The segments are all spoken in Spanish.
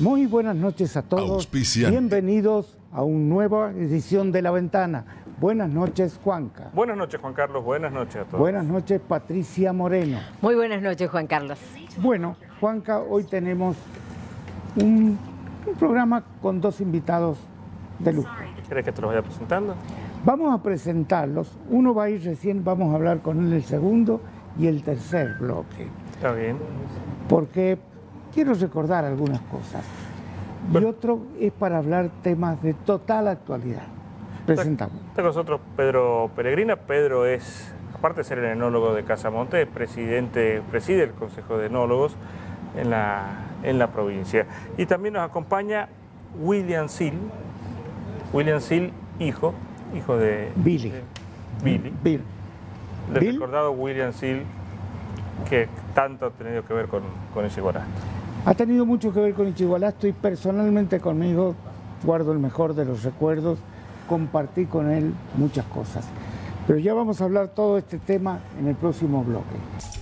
Muy buenas noches a todos. Auspiciante. Bienvenidos a una nueva edición de La Ventana. Buenas noches, Juanca. Buenas noches, Juan Carlos. Buenas noches a todos. Buenas noches, Patricia Moreno. Muy buenas noches, Juan Carlos. Bueno, Juanca, hoy tenemos un programa con dos invitados de lujo. ¿Querés que te los vaya presentando? Vamos a presentarlos. Uno va a ir recién, vamos a hablar con él el segundo y el tercer bloque. Está bien. Porque quiero recordar algunas cosas. Y otro es para hablar temas de total actualidad. Presentamos. Está con nosotros Pedro Peregrina. Pedro es, aparte de ser el enólogo de Casamonte, preside el Consejo de Enólogos en la provincia. Y también nos acompaña William Sil. William Sil, hijo de Billy. Del recordado William Sil, que tanto ha tenido que ver con ese Igualasto. Ha tenido mucho que ver con Ichigualasto y personalmente conmigo guardo el mejor de los recuerdos. Compartí con él muchas cosas. Pero ya vamos a hablar todo este tema en el próximo bloque.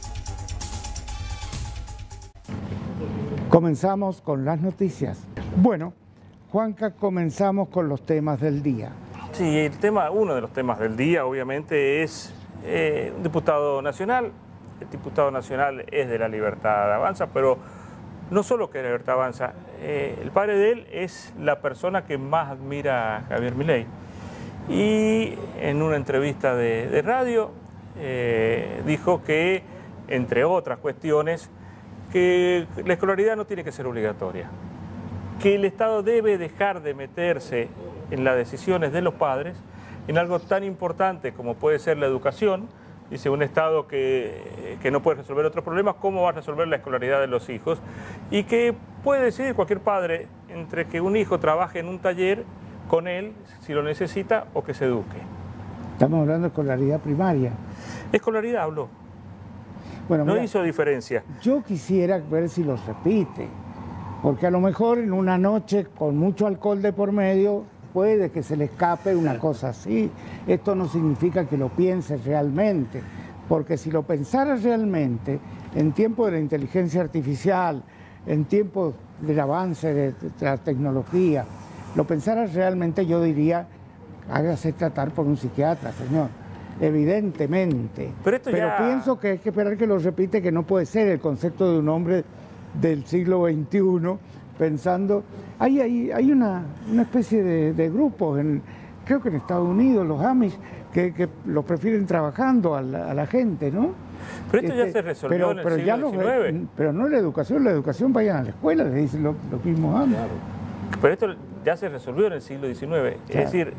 Comenzamos con las noticias. Bueno, Juanca, comenzamos con los temas del día. Sí, uno de los temas del día obviamente es un diputado nacional. El diputado nacional es de la Libertad Avanza, pero no solo que la Libertad Avanza, el padre de él es la persona que más admira a Javier Milei. Y en una entrevista de radio dijo que, entre otras cuestiones, que la escolaridad no tiene que ser obligatoria, que el Estado debe dejar de meterse en las decisiones de los padres en algo tan importante como puede ser la educación. Dice, un Estado que no puede resolver otros problemas, ¿cómo va a resolver la escolaridad de los hijos? Y que puede decidir cualquier padre entre que un hijo trabaje en un taller con él, si lo necesita, o que se eduque. Estamos hablando de escolaridad primaria. Escolaridad habló. Bueno, no mira, hizo diferencia. yo quisiera ver si los repite, porque a lo mejor en una noche con mucho alcohol de por medio puede que se le escape una cosa así. Esto no significa que lo piense realmente, porque si lo pensara realmente, en tiempos de la inteligencia artificial, en tiempos del avance de la tecnología, lo pensara realmente, yo diría, hágase tratar por un psiquiatra, señor, evidentemente. Pero pienso que hay que esperar que lo repite, que no puede ser el concepto de un hombre del siglo XXI, pensando, hay una especie de grupos, creo que en Estados Unidos, los Amish, que los prefieren trabajando a la gente, ¿no? Pero esto ya se resolvió en el siglo XIX. Pero no la educación vayan a la escuela, le dicen los mismos Amish. Claro. Pero esto ya se resolvió en el siglo XIX, claro. Es decir,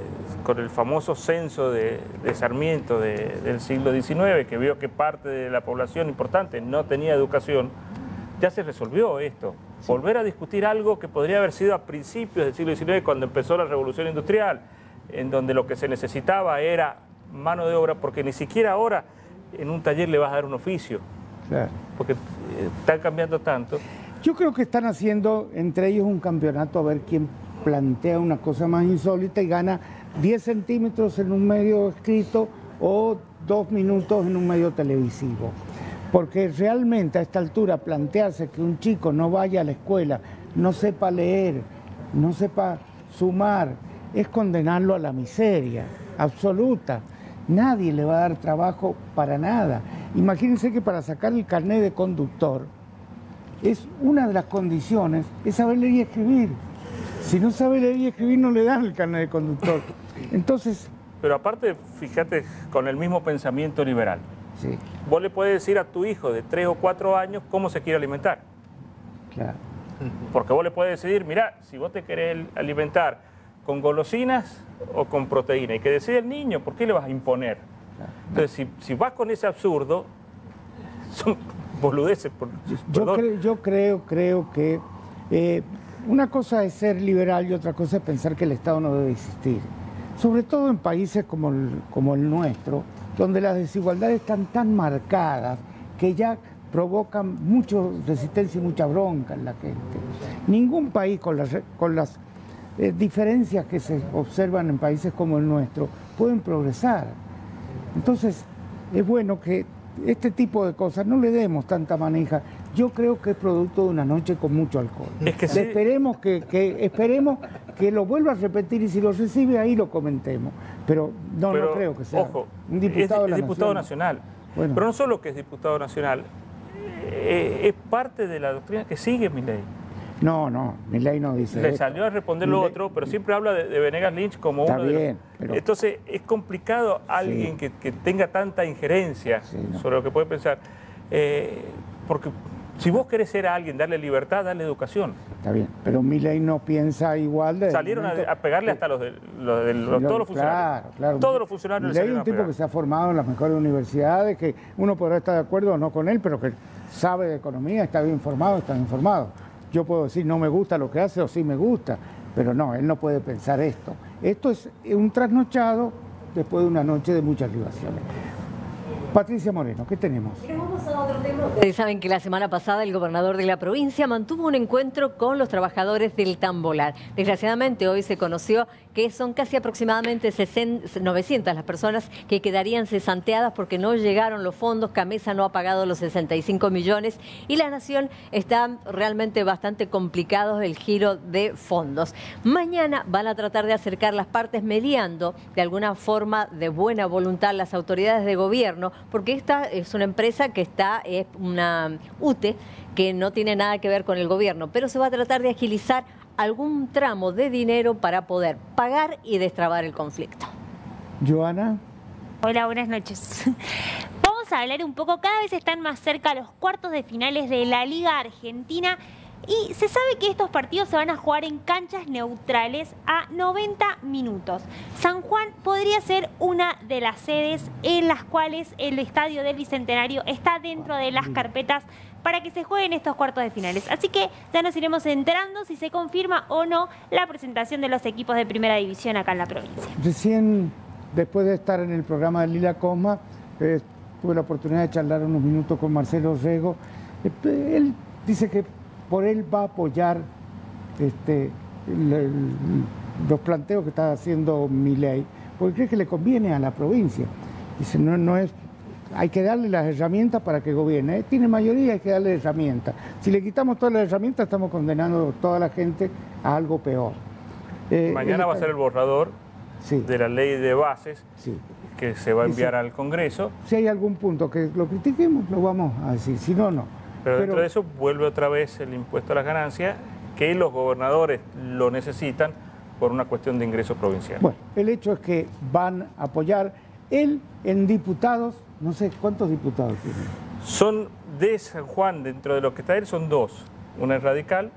con el famoso censo de Sarmiento del siglo XIX, que vio que parte de la población importante no tenía educación, ya se resolvió esto. Sí. Volver a discutir algo que podría haber sido a principios del siglo XIX, cuando empezó la revolución industrial, en donde lo que se necesitaba era mano de obra, porque ni siquiera ahora en un taller le vas a dar un oficio, claro, porque están cambiando tanto. Yo creo que están haciendo entre ellos un campeonato a ver quién plantea una cosa más insólita y gana 10 centímetros en un medio escrito o 2 minutos en un medio televisivo. Porque realmente a esta altura plantearse que un chico no vaya a la escuela, no sepa leer, no sepa sumar, es condenarlo a la miseria absoluta. Nadie le va a dar trabajo para nada. Imagínense que para sacar el carnet de conductor, es una de las condiciones, es saber leer y escribir. Si no sabe leer y escribir, no le dan el carnet de conductor. Entonces... Pero aparte, fíjate, con el mismo pensamiento liberal. Sí. Vos le puedes decir a tu hijo de 3 o 4 años cómo se quiere alimentar. Claro. Porque vos le puedes decir, mirá, si vos te querés alimentar con golosinas o con proteína, y que decide el niño, ¿por qué le vas a imponer? Claro. Entonces, si vas con ese absurdo, son boludeces. Yo creo que una cosa es ser liberal y otra cosa es pensar que el Estado no debe existir. Sobre todo en países como el nuestro, donde las desigualdades están tan marcadas que ya provocan mucha resistencia y mucha bronca en la gente. Ningún país con las diferencias que se observan en países como el nuestro pueden progresar. Entonces, es bueno que este tipo de cosas no le demos tanta manija. Yo creo que es producto de una noche con mucho alcohol. Es que sí. Esperemos que lo vuelva a repetir y si lo recibe ahí lo comentemos. Pero no creo que sea un diputado, es diputado nacional. Bueno. Pero no solo que es diputado nacional, es parte de la doctrina que sigue Milei. No, Milei no dice Le esto. salió a responder lo otro, pero siempre habla de Venegas Lynch como Está uno de bien, los... pero... Entonces es complicado alguien que tenga tanta injerencia sobre lo que puede pensar, porque si vos querés ser a alguien, darle libertad, darle educación. Está bien, pero Milei no piensa igual de... Salieron a pegarle hasta todos los funcionarios. Claro. Todos los funcionarios Milei es un tipo que se ha formado en las mejores universidades, que uno podrá estar de acuerdo o no con él, pero que sabe de economía, está bien informado, está informado. Yo puedo decir no me gusta lo que hace o sí me gusta, pero no, él no puede pensar esto. Esto es un trasnochado después de una noche de muchas libaciones. Patricia Moreno, ¿qué tenemos? Vamos a otro tema. Ustedes saben que la semana pasada el gobernador de la provincia mantuvo un encuentro con los trabajadores del Tambolar. Desgraciadamente hoy se conoció que son casi aproximadamente 900 las personas que quedarían cesanteadas porque no llegaron los fondos, Camesa no ha pagado los 65 millones y la Nación está realmente bastante complicado el giro de fondos. Mañana van a tratar de acercar las partes mediando de alguna forma de buena voluntad las autoridades de gobierno, porque esta es una empresa que es una UTE que no tiene nada que ver con el gobierno, pero se va a tratar de agilizar algún tramo de dinero para poder pagar y destrabar el conflicto. Joana. Hola, buenas noches. Vamos a hablar un poco, cada vez están más cerca los cuartos de finales de la Liga Argentina y se sabe que estos partidos se van a jugar en canchas neutrales a 90 minutos. San Juan podría ser una de las sedes en las cuales el Estadio del Bicentenario está dentro de las carpetas para que se jueguen estos cuartos de finales. Así que ya nos iremos enterando si se confirma o no la presentación de los equipos de primera división acá en la provincia. Recién, después de estar en el programa de Lila Cosma, tuve la oportunidad de charlar unos minutos con Marcelo Rego. Él dice que por él va a apoyar los planteos que está haciendo Milei, porque cree que le conviene a la provincia. Dice, hay que darle las herramientas para que gobierne. Tiene mayoría, hay que darle herramientas. Si le quitamos todas las herramientas, estamos condenando a toda la gente a algo peor. Mañana va a ser el borrador de la ley de bases que se va a enviar al Congreso. Si hay algún punto que lo critiquemos, lo vamos a decir, si no, no. Pero dentro de eso vuelve otra vez el impuesto a las ganancias, que los gobernadores lo necesitan por una cuestión de ingresos provinciales. Bueno, el hecho es que van a apoyar él en diputados. No sé, ¿cuántos diputados tiene? Son de San Juan, dentro de lo que está él, son dos. Una es radical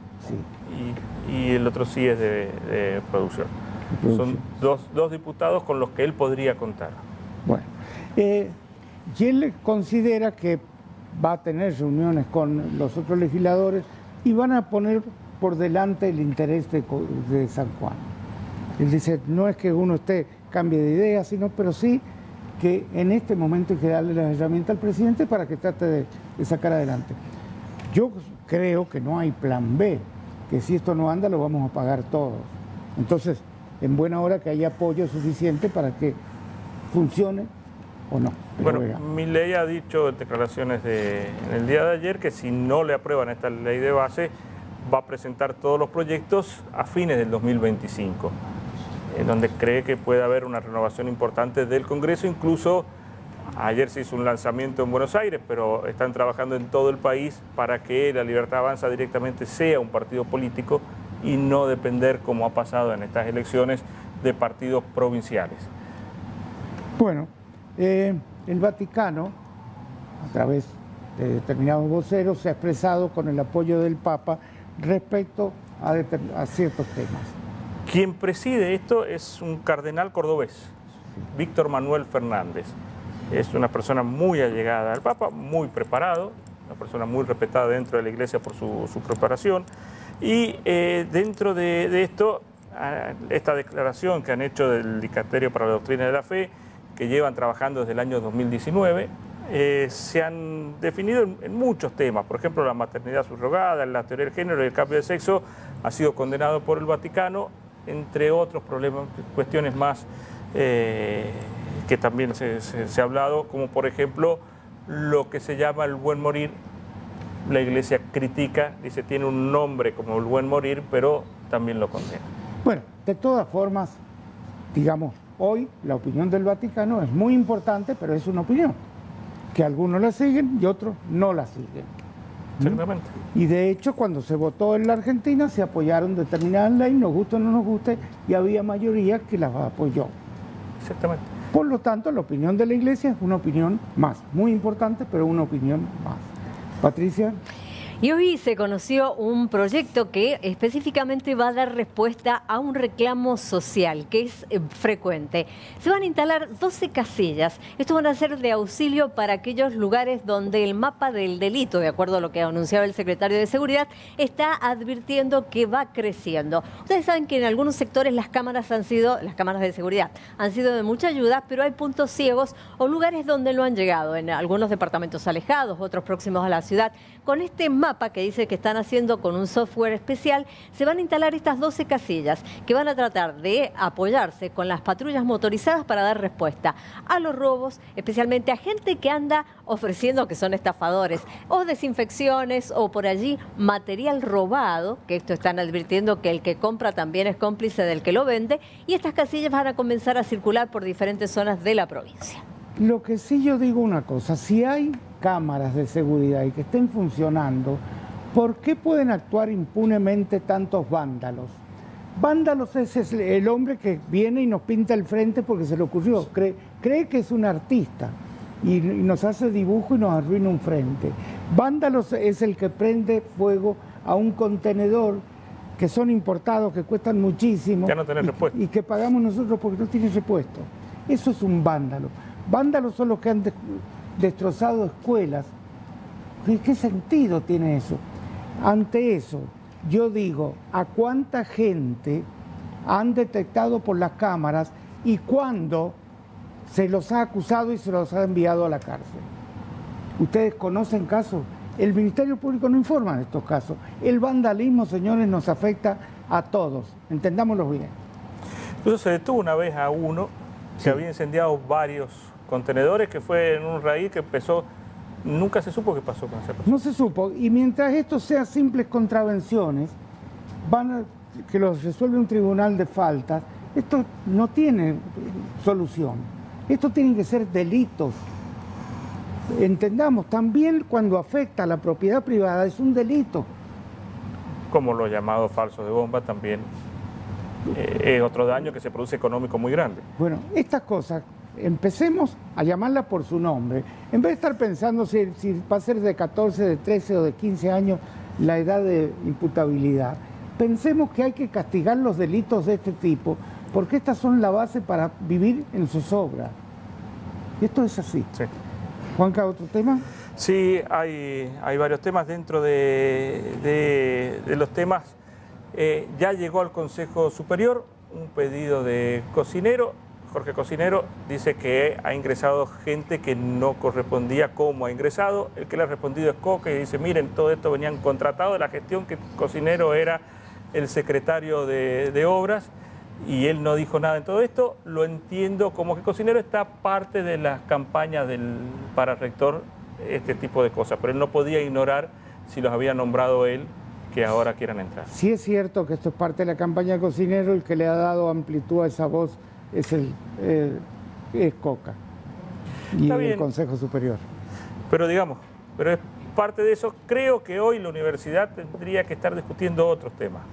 y el otro sí es de producción. Son dos diputados con los que él podría contar. Bueno, y él considera que va a tener reuniones con los otros legisladores y van a poner por delante el interés de San Juan. Él dice, no es que uno cambie de idea, pero sí que en este momento hay que darle las herramientas al presidente para que trate de sacar adelante. Yo creo que no hay plan B, que si esto no anda lo vamos a pagar todos. Entonces, en buena hora que haya apoyo suficiente para que funcione o no. Bueno, Milei ha dicho en declaraciones en el día de ayer que si no le aprueban esta ley de base, va a presentar todos los proyectos a fines del 2025. En donde cree que puede haber una renovación importante del Congreso. Incluso ayer se hizo un lanzamiento en Buenos Aires, pero están trabajando en todo el país para que La Libertad Avanza directamente sea un partido político y no depender, como ha pasado en estas elecciones, de partidos provinciales. Bueno, el Vaticano, a través de determinados voceros, se ha expresado con el apoyo del Papa respecto a ciertos temas. Quien preside esto es un cardenal cordobés, Víctor Manuel Fernández. Es una persona muy allegada al Papa, muy preparado, una persona muy respetada dentro de la Iglesia por su preparación. Y dentro de esto, esta declaración que han hecho del Dicasterio para la Doctrina de la Fe, que llevan trabajando desde el año 2019, se han definido en muchos temas. Por ejemplo, la maternidad subrogada, la teoría del género y el cambio de sexo ha sido condenado por el Vaticano, entre otros problemas, cuestiones más que también se ha hablado, como por ejemplo lo que se llama el buen morir. La Iglesia critica, dice, tiene un nombre como el buen morir, pero también lo condena. Bueno, de todas formas, digamos, hoy la opinión del Vaticano es muy importante, pero es una opinión, que algunos la siguen y otros no la siguen. Exactamente. Y de hecho, cuando se votó en la Argentina, se apoyaron determinadas leyes, nos guste o no nos guste, y había mayoría que las apoyó. Exactamente. Por lo tanto, la opinión de la Iglesia es una opinión más, muy importante, pero una opinión más. Patricia. Y hoy se conoció un proyecto que específicamente va a dar respuesta a un reclamo social que es frecuente. Se van a instalar 12 casillas. Estos van a ser de auxilio para aquellos lugares donde el mapa del delito, de acuerdo a lo que anunciaba el secretario de Seguridad, está advirtiendo que va creciendo. Ustedes saben que en algunos sectores las cámaras de seguridad han sido de mucha ayuda, pero hay puntos ciegos o lugares donde no han llegado, en algunos departamentos alejados, otros próximos a la ciudad. Con este mapa que dice que están haciendo con un software especial, se van a instalar estas 12 casillas que van a tratar de apoyarse con las patrullas motorizadas para dar respuesta a los robos, especialmente a gente que anda ofreciendo, que son estafadores, o desinfecciones o por allí material robado, que esto están advirtiendo que el que compra también es cómplice del que lo vende, y estas casillas van a comenzar a circular por diferentes zonas de la provincia. Lo que sí yo digo una cosa, si hay cámaras de seguridad y que estén funcionando, ¿por qué pueden actuar impunemente tantos vándalos? Vándalos es el hombre que viene y nos pinta el frente porque se le ocurrió, cree que es un artista y nos hace dibujo y nos arruina un frente. Vándalos es el que prende fuego a un contenedor que son importados, que cuestan muchísimo Ya no tenés repuesto. y que pagamos nosotros porque no tienen repuesto. Eso es un vándalo. Vándalos son los que han destrozado escuelas. ¿Qué sentido tiene eso? Ante eso, yo digo, ¿a cuánta gente han detectado por las cámaras y cuándo se los ha acusado y se los ha enviado a la cárcel? ¿Ustedes conocen casos? El Ministerio Público no informa de estos casos. El vandalismo, señores, nos afecta a todos. Entendámoslo bien. Incluso se detuvo una vez a uno que había incendiado varios contenedores, que fue en un raíz que empezó, nunca se supo qué pasó con esa persona. No se supo, y mientras esto sea simples contravenciones, que los resuelve un tribunal de faltas, esto no tiene solución. Esto tienen que ser delitos. Entendamos, también cuando afecta a la propiedad privada es un delito. Como los llamados falsos de bomba también es otro daño que se produce económico muy grande. Bueno, estas cosas, empecemos a llamarlas por su nombre. En vez de estar pensando si va a ser de 14, de 13 o de 15 años la edad de imputabilidad, pensemos que hay que castigar los delitos de este tipo, porque estas son la base para vivir en zozobra. Y esto es así. Sí. Juanca, ¿otro tema? Sí, hay varios temas dentro de los temas. Ya llegó al Consejo Superior un pedido de Cocinero. Jorge Cocinero dice que ha ingresado gente que no correspondía como ha ingresado. El que le ha respondido es Coque y dice, miren, todo esto venían contratados de la gestión, que Cocinero era el secretario de Obras y él no dijo nada en todo esto. Lo entiendo como que Cocinero está parte de las campañas para rector, este tipo de cosas, pero él no podía ignorar si los había nombrado él, que ahora quieran entrar. Sí es cierto que esto es parte de la campaña de Cocinero, el que le ha dado amplitud a esa voz es Coca y el Consejo Superior. Pero digamos, pero es parte de eso. Creo que hoy la universidad tendría que estar discutiendo otros temas.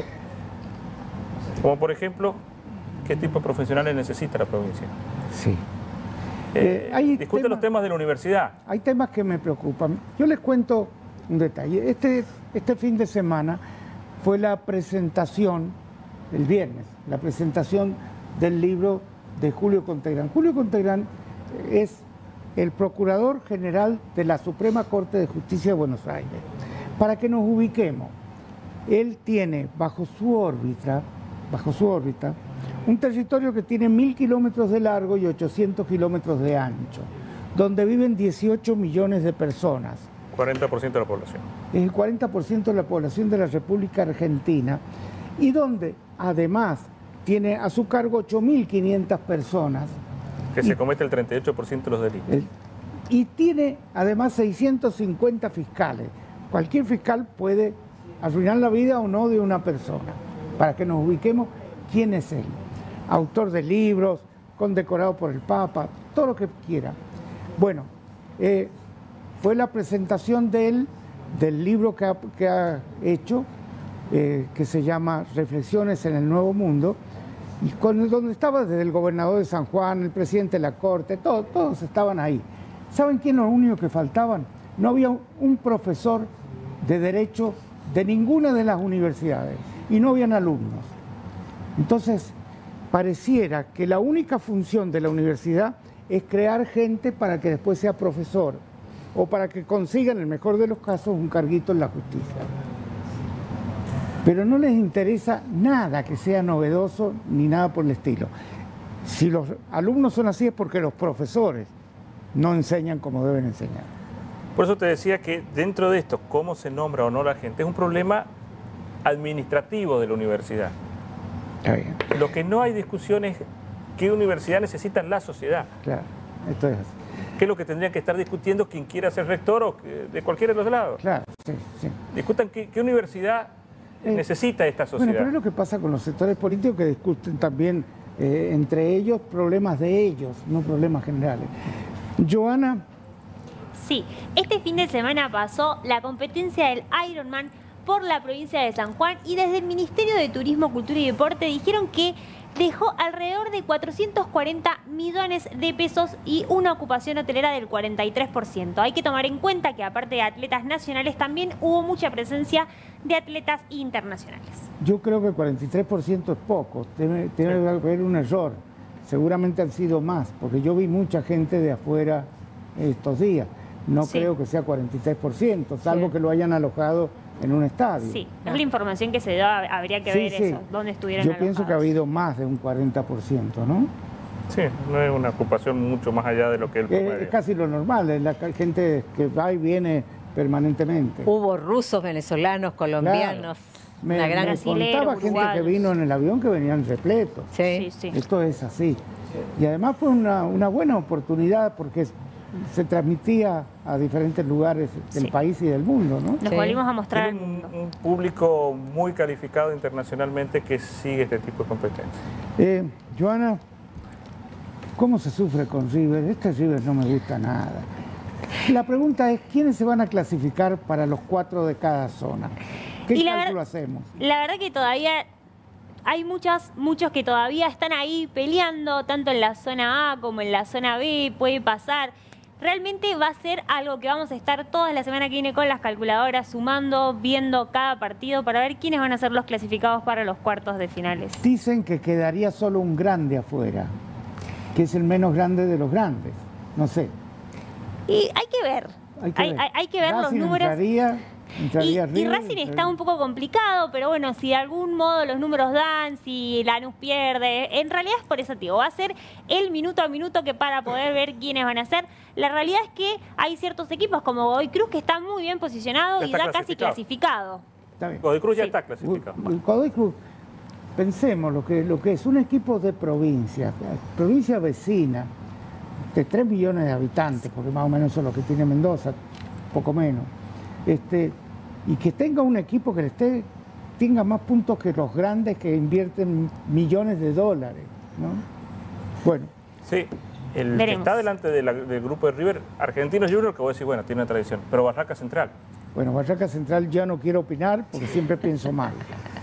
Como por ejemplo, ¿qué tipo de profesionales necesita la provincia? Sí. Discute los temas de la universidad. Hay temas que me preocupan. Yo les cuento un detalle. Este fin de semana fue la presentación, el viernes, la presentación del libro de Julio Contegrán. Julio Contegrán es el Procurador General de la Suprema Corte de Justicia de Buenos Aires. Para que nos ubiquemos, él tiene bajo su órbita, un territorio que tiene 1.000 kilómetros de largo y 800 kilómetros de ancho, donde viven 18 millones de personas. 40% de la población. Es el 40% de la población de la República Argentina, y donde además tiene a su cargo 8.500 personas. Que se comete el 38% de los delitos. y tiene además 650 fiscales. Cualquier fiscal puede arruinar la vida o no de una persona. Para que nos ubiquemos, ¿quién es él? Autor de libros, condecorado por el Papa, todo lo que quiera. Bueno, fue la presentación de él, del libro que ha hecho, que se llama Reflexiones en el Nuevo Mundo, y donde estaba desde el gobernador de San Juan, el presidente de la Corte, todos estaban ahí. ¿Saben quién era lo único que faltaban? No había un profesor de Derecho de ninguna de las universidades y no habían alumnos. Entonces, pareciera que la única función de la universidad es crear gente para que después sea profesor o para que consigan, en el mejor de los casos, un carguito en la justicia. Pero no les interesa nada que sea novedoso ni nada por el estilo. Si los alumnos son así es porque los profesores no enseñan como deben enseñar. Por eso te decía que dentro de esto, cómo se nombra o no la gente, es un problema administrativo de la universidad. Está bien. Lo que no hay discusión es qué universidad necesita la sociedad. Claro, esto es así. ¿Qué es lo que tendría que estar discutiendo quien quiera ser rector o de cualquiera de los lados? Claro, sí, sí. Discutan qué universidad necesita esta sociedad. Bueno, pero es lo que pasa con los sectores políticos, que discuten también entre ellos problemas de ellos, no problemas generales. Joana. Sí, este fin de semana pasó la competencia del Ironman por la provincia de San Juan y desde el Ministerio de Turismo, Cultura y Deporte dijeron que dejó alrededor de 440 millones de pesos y una ocupación hotelera del 43%. Hay que tomar en cuenta que aparte de atletas nacionales también hubo mucha presencia de atletas internacionales. Yo creo que el 43% es poco, debe haber un error. Seguramente han sido más, porque yo vi mucha gente de afuera estos días. No creo que sea 43%, salvo que lo hayan alojado en un estadio. Sí, es la información que se dio, habría que ver eso, dónde estuvieron alojados. Yo pienso que ha habido más de un 40%, ¿no? Sí, no es una ocupación mucho más allá de lo que el promedio. Es casi lo normal, es la gente que va y viene permanentemente. Hubo rusos, venezolanos, colombianos, una gran contaba gente que vino en el avión que venían repletos. Sí. Esto es así. Y además fue una buena oportunidad porque se transmitía a diferentes lugares del país y del mundo, ¿no? Nos volvimos a mostrar un público muy calificado internacionalmente que sigue este tipo de competencias. Joana, ¿cómo se sufre con River? Este River no me gusta nada. La pregunta es, ¿quiénes se van a clasificar para los 4 de cada zona? ¿Qué cálculo hacemos? La verdad que todavía hay muchos que todavía están ahí peleando, tanto en la zona A como en la zona B, puede pasar. Realmente va a ser algo que vamos a estar toda la semana que viene con las calculadoras sumando, viendo cada partido para ver quiénes van a ser los clasificados para los cuartos de finales. Dicen que quedaría solo un grande afuera, que es el menos grande de los grandes. No sé. Y hay que ver. Hay que ver los números. Y Racing está un poco complicado, pero bueno, si de algún modo los números dan, si Lanús pierde, en realidad es por eso, tío, va a ser el minuto a minuto que para poder ver quiénes van a ser. La realidad es que hay ciertos equipos como Godoy Cruz que están muy bien posicionados y ya casi clasificado. Godoy Cruz ya está clasificado. Godoy Cruz, pensemos lo que es un equipo de provincia vecina, de 3 millones de habitantes, porque más o menos eso es lo que tiene Mendoza, poco menos. Y que tenga un equipo que tenga más puntos que los grandes que invierten millones de dólares, ¿no? Bueno. Sí, el que está delante del grupo de River, Argentinos Juniors, que voy a decir, bueno, tiene una tradición, pero Barraca Central. Bueno, Barraca Central ya no quiero opinar porque siempre pienso mal.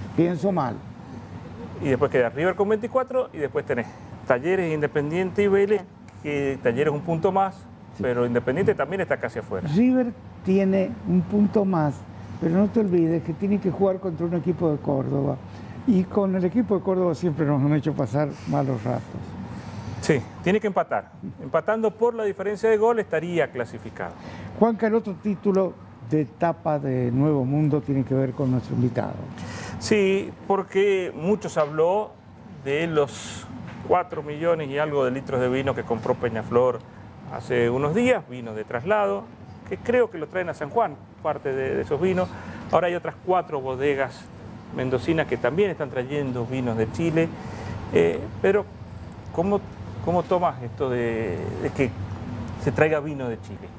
Y después queda River con 24 y después tenés Talleres, Independiente y Vélez, que Talleres un punto más, pero Independiente también está casi afuera. River tiene un punto más, pero no te olvides que tiene que jugar contra un equipo de Córdoba. Y con el equipo de Córdoba siempre nos han hecho pasar malos ratos. Sí, tiene que empatar. Empatando por la diferencia de gol estaría clasificado. Juanca, el otro título de etapa de Nuevo Mundo tiene que ver con nuestro invitado. Sí, porque muchos habló de los 4 millones y algo de litros de vino que compró Peñaflor hace unos días, vino de traslado, que creo que lo traen a San Juan, parte de esos vinos. Ahora hay otras 4 bodegas mendocinas que también están trayendo vinos de Chile. Pero, ¿cómo tomas esto de que se traiga vino de Chile?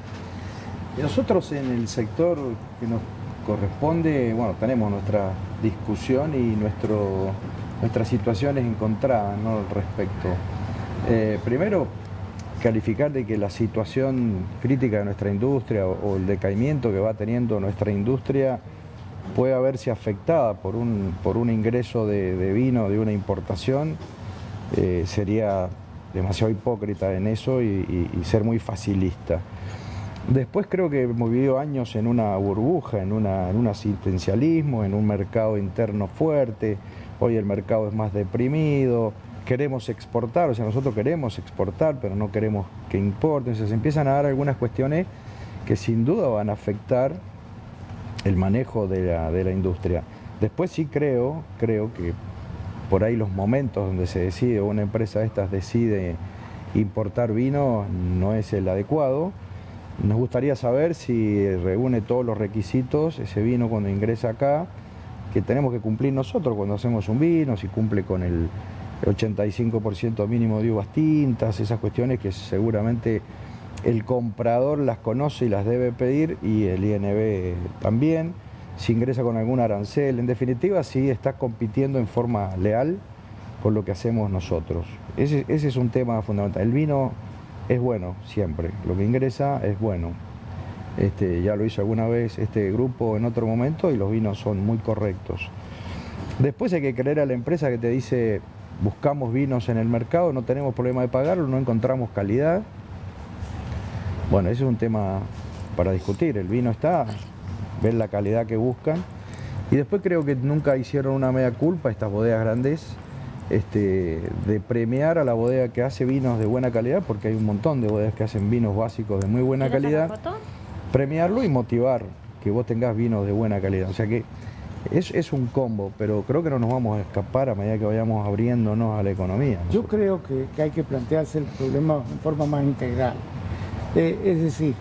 Nosotros en el sector que nos corresponde, bueno, tenemos nuestra discusión y nuestras situaciones encontradas, ¿no?, al respecto. Primero, calificar de que la situación crítica de nuestra industria o el decaimiento que va teniendo nuestra industria puede verse afectada por un ingreso de vino de una importación, sería demasiado hipócrita en eso y ser muy facilista. Después creo que hemos vivido años en una burbuja, en un asistencialismo, en un mercado interno fuerte. Hoy el mercado es más deprimido, queremos exportar, o sea, nosotros queremos exportar, pero no queremos que importen. Entonces se empiezan a dar algunas cuestiones que sin duda van a afectar el manejo de la industria. Después sí creo que por ahí los momentos donde se decide, o una empresa de estas decide importar vino, no es el adecuado. Nos gustaría saber si reúne todos los requisitos ese vino cuando ingresa acá, que tenemos que cumplir nosotros cuando hacemos un vino, si cumple con el 85% mínimo de uvas tintas, esas cuestiones que seguramente el comprador las conoce y las debe pedir, y el INB también, si ingresa con algún arancel. En definitiva, si está compitiendo en forma leal con lo que hacemos nosotros. Ese es un tema fundamental. El vino es bueno siempre, lo que ingresa es bueno. Ya lo hizo alguna vez este grupo en otro momento y los vinos son muy correctos. Después hay que creer a la empresa que te dice: buscamos vinos en el mercado, no tenemos problema de pagarlo, no encontramos calidad. Bueno, ese es un tema para discutir. El vino está, ver la calidad que buscan. Y después creo que nunca hicieron una mea culpa estas bodegas grandes, de premiar a la bodega que hace vinos de buena calidad, porque hay un montón de bodegas que hacen vinos básicos de muy buena calidad. Premiarlo y motivar que vos tengas vinos de buena calidad. O sea que es un combo, pero creo que no nos vamos a escapar a medida que vayamos abriéndonos a la economía. Yo creo que hay que plantearse el problema en forma más integral. Es decir,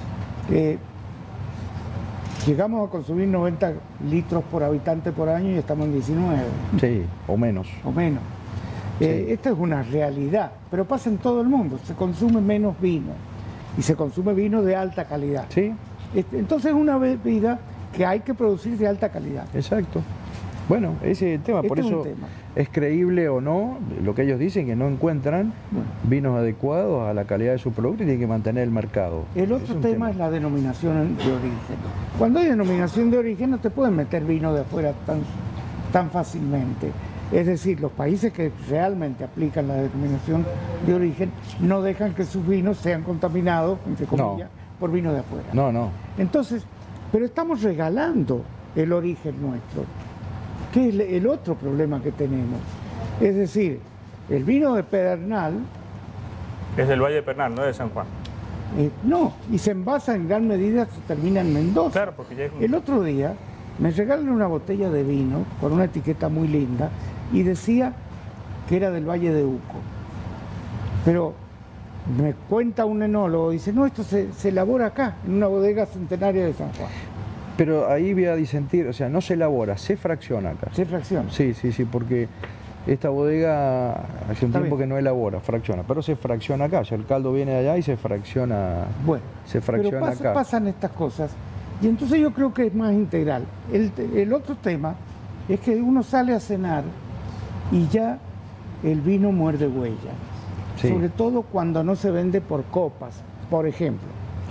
llegamos a consumir 90 litros por habitante por año y estamos en 19. Sí, o menos. O menos. Sí. Esta es una realidad, pero pasa en todo el mundo. Se consume menos vino y se consume vino de alta calidad. Sí. Entonces es una bebida que hay que producir de alta calidad. Exacto. Bueno, ese es el tema, por eso es creíble o no lo que ellos dicen, que no encuentran vinos adecuados a la calidad de su producto y tienen que mantener el mercado. El otro tema es la denominación de origen. Cuando hay denominación de origen no te pueden meter vino de afuera tan fácilmente. Es decir, los países que realmente aplican la denominación de origen no dejan que sus vinos sean contaminados, entre comillas, por vino de afuera. No. Entonces, pero estamos regalando el origen nuestro, que es el otro problema que tenemos. Es decir, el vino de Pedernal... Es del Valle de Pedernal, no de San Juan. No, y se envasa en gran medida, se termina en Mendoza. Claro, porque ya es un... El otro día me regalan una botella de vino con una etiqueta muy linda y decía que era del Valle de Uco. Pero me cuenta un enólogo, dice, no, esto se elabora acá, en una bodega centenaria de San Juan. Pero ahí voy a disentir, o sea, no se elabora, se fracciona acá. ¿Se fracciona? Sí, porque esta bodega hace un tiempo que no elabora, fracciona, pero se fracciona acá, o sea, el caldo viene de allá y se fracciona, pero acá. Pasan estas cosas, y entonces yo creo que es más integral. El otro tema es que uno sale a cenar y ya el vino muerde huella, sobre todo cuando no se vende por copas. Por ejemplo,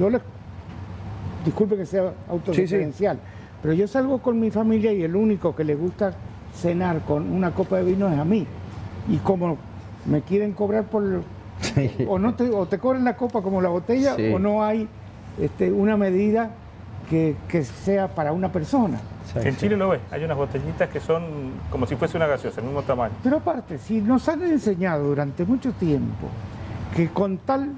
disculpe que sea autorreferencial, pero yo salgo con mi familia y el único que le gusta cenar con una copa de vino es a mí. Y como me quieren cobrar por... o te cobran la copa como la botella, o no hay una medida que sea para una persona. En Chile lo ves, hay unas botellitas que son como si fuese una gaseosa, el mismo tamaño. Pero aparte, si nos han enseñado durante mucho tiempo que con tal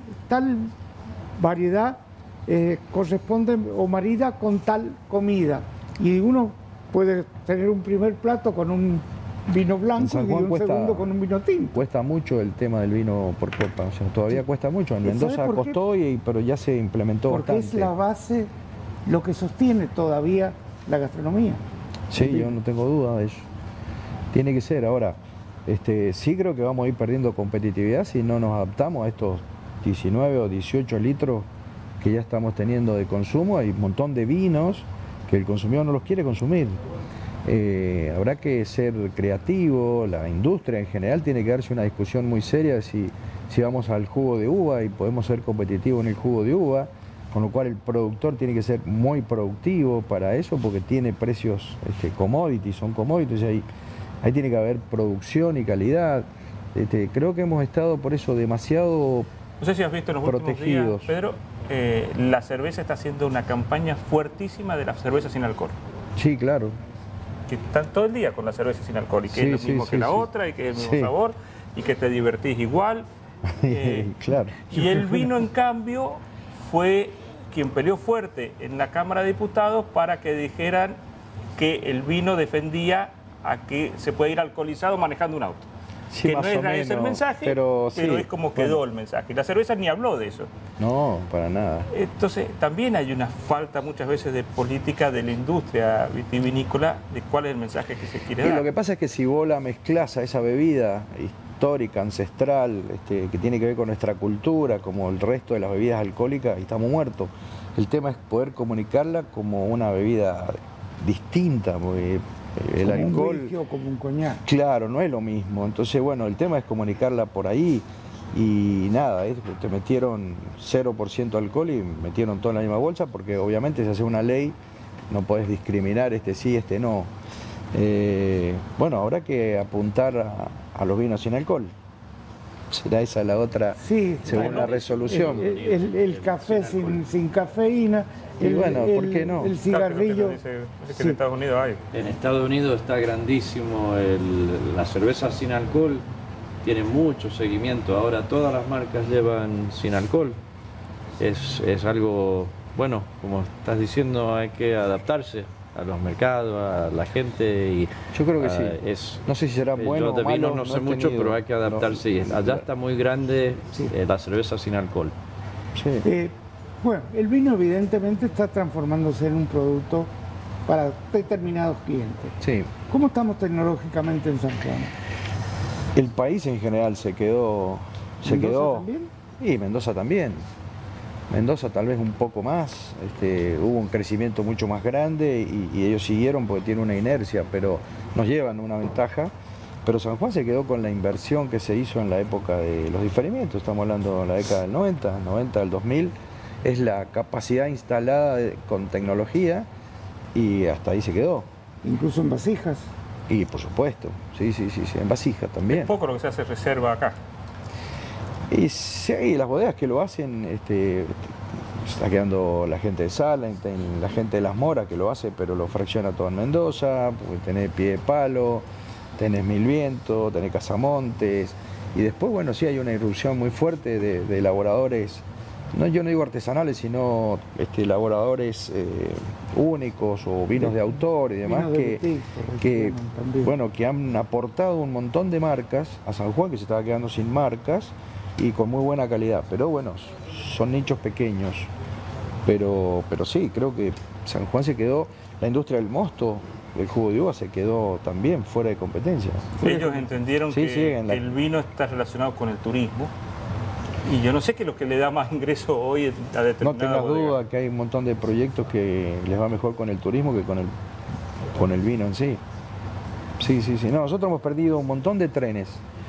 variedad corresponde o marida con tal comida, y uno puede tener un primer plato con un vino blanco y un segundo con un vino tinto. Cuesta mucho el tema del vino por copa, o sea, todavía cuesta mucho. En Mendoza costó, pero ya se implementó bastante. Porque es la base, lo que sostiene todavía la gastronomía. Sí, yo no tengo duda de eso. Tiene que ser. Ahora, sí creo que vamos a ir perdiendo competitividad si no nos adaptamos a estos 19 o 18 litros que ya estamos teniendo de consumo. Hay un montón de vinos que el consumidor no los quiere consumir. Habrá que ser creativo, la industria en general tiene que darse una discusión muy seria si vamos al jugo de uva y podemos ser competitivos en el jugo de uva, con lo cual el productor tiene que ser muy productivo para eso porque tiene precios commodities, son commodities, ahí tiene que haber producción y calidad. Creo que hemos estado por eso demasiado no sé si has visto en los últimos días, Pedro, la cerveza está haciendo una campaña fuertísima de la cerveza sin alcohol. Sí, claro. Que están todo el día con la cerveza sin alcohol y que es lo mismo que la otra y que es el mismo sabor y que te divertís igual. Claro. Y el vino, en cambio, fue quien peleó fuerte en la Cámara de Diputados para que dijeran que el vino defendía a que se puede ir alcoholizado manejando un auto. Sí, que no más o era ese el menos, mensaje, pero es como quedó el mensaje. La cerveza ni habló de eso. No, para nada. Entonces, también hay una falta muchas veces de política de la industria vitivinícola de cuál es el mensaje que se quiere dar. Lo que pasa es que si vos la mezclás a esa bebida histórica, ancestral, que tiene que ver con nuestra cultura, como el resto de las bebidas alcohólicas, y estamos muertos. El tema es poder comunicarla como una bebida distinta, porque el como alcohol... un whisky o como un coñac. Claro, no es lo mismo. Entonces, bueno, el tema es comunicarla por ahí y nada, te metieron 0% alcohol y metieron todo en la misma bolsa porque obviamente si hace una ley no podés discriminar sí, no. Bueno, habrá que apuntar a los vinos sin alcohol. Será esa la otra segunda resolución. El café sin cafeína. ¿Por qué no? El cigarrillo. En Estados Unidos hay. En Estados Unidos está grandísimo la cerveza sin alcohol, tiene mucho seguimiento. Ahora todas las marcas llevan sin alcohol. Es algo, bueno, como estás diciendo, hay que adaptarse a los mercados, a la gente. Y yo creo que sí. No sé si será bueno yo de o malo. vino no sé mucho, pero hay que adaptarse. Allá está muy grande la cerveza sin alcohol. Sí. Bueno, el vino evidentemente está transformándose en un producto para determinados clientes. Sí. ¿Cómo estamos tecnológicamente en San Juan? El país en general se quedó... ¿Mendoza también? Sí, Mendoza también. Mendoza tal vez un poco más. Hubo un crecimiento mucho más grande y ellos siguieron porque tienen una inercia, pero nos llevan una ventaja. Pero San Juan se quedó con la inversión que se hizo en la época de los diferimientos. Estamos hablando de la década del 90 del 2000. Es la capacidad instalada con tecnología y hasta ahí se quedó. Incluso en vasijas. Y por supuesto, sí, en vasijas también. Es poco lo que se hace reserva acá. Y sí, las bodegas que lo hacen, está quedando la gente de Sala, la gente de Las Moras que lo hace, pero lo fracciona todo en Mendoza, porque tenés Pie de Palo, tenés Mil Vientos, tenés Casamontes, y después, bueno, sí hay una irrupción muy fuerte de elaboradores. No, yo no digo artesanales, sino elaboradores únicos o vinos de autor y demás que han aportado un montón de marcas a San Juan, que se estaba quedando sin marcas y con muy buena calidad. Pero bueno, son nichos pequeños. Pero sí, creo que San Juan se quedó, la industria del mosto, el jugo de uva se quedó también fuera de competencia. Ellos entendieron que el vino está relacionado con el turismo. Y yo no sé qué es lo que le da más ingreso hoy a determinada No tengas bodega. duda que hay un montón de proyectos que les va mejor con el turismo que con el vino en sí. Sí. No, nosotros hemos perdido un montón de trenes.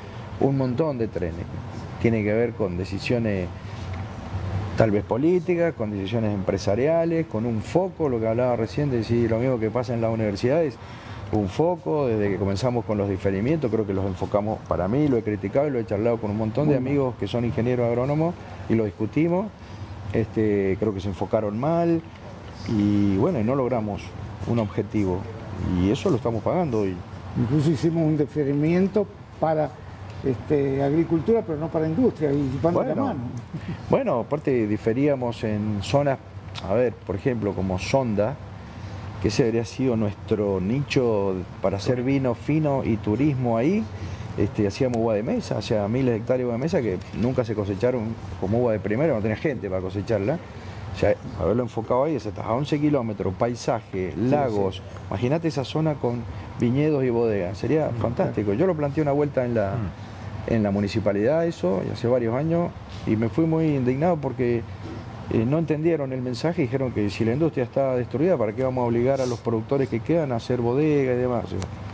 Tiene que ver con decisiones tal vez políticas, con decisiones empresariales, con un foco, lo que hablaba recién, de decir lo mismo que pasa en las universidades. Un foco, desde que comenzamos con los diferimientos, creo que los enfocamos, para mí lo he criticado y lo he charlado con un montón de amigos que son ingenieros agrónomos y lo discutimos, creo que se enfocaron mal y bueno, y no logramos un objetivo y eso lo estamos pagando hoy. Incluso hicimos un diferimiento para agricultura, pero no para industria, y van de la mano. Bueno, aparte diferíamos en zonas, a ver, por ejemplo, como Sonda, que ese habría sido nuestro nicho para hacer vino fino y turismo ahí. Hacíamos uva de mesa, hacía miles de hectáreas de uva de mesa que nunca se cosecharon como uva de primera, no tenía gente para cosecharla. O sea, haberlo enfocado ahí, es a 11 kilómetros, paisaje, lagos. Imagínate esa zona con viñedos y bodegas, sería fantástico. Yo lo planteé una vuelta en la municipalidad eso, y hace varios años, y me fui muy indignado porque no entendieron el mensaje y dijeron que si la industria está destruida, ¿para qué vamos a obligar a los productores que quedan a hacer bodega y demás?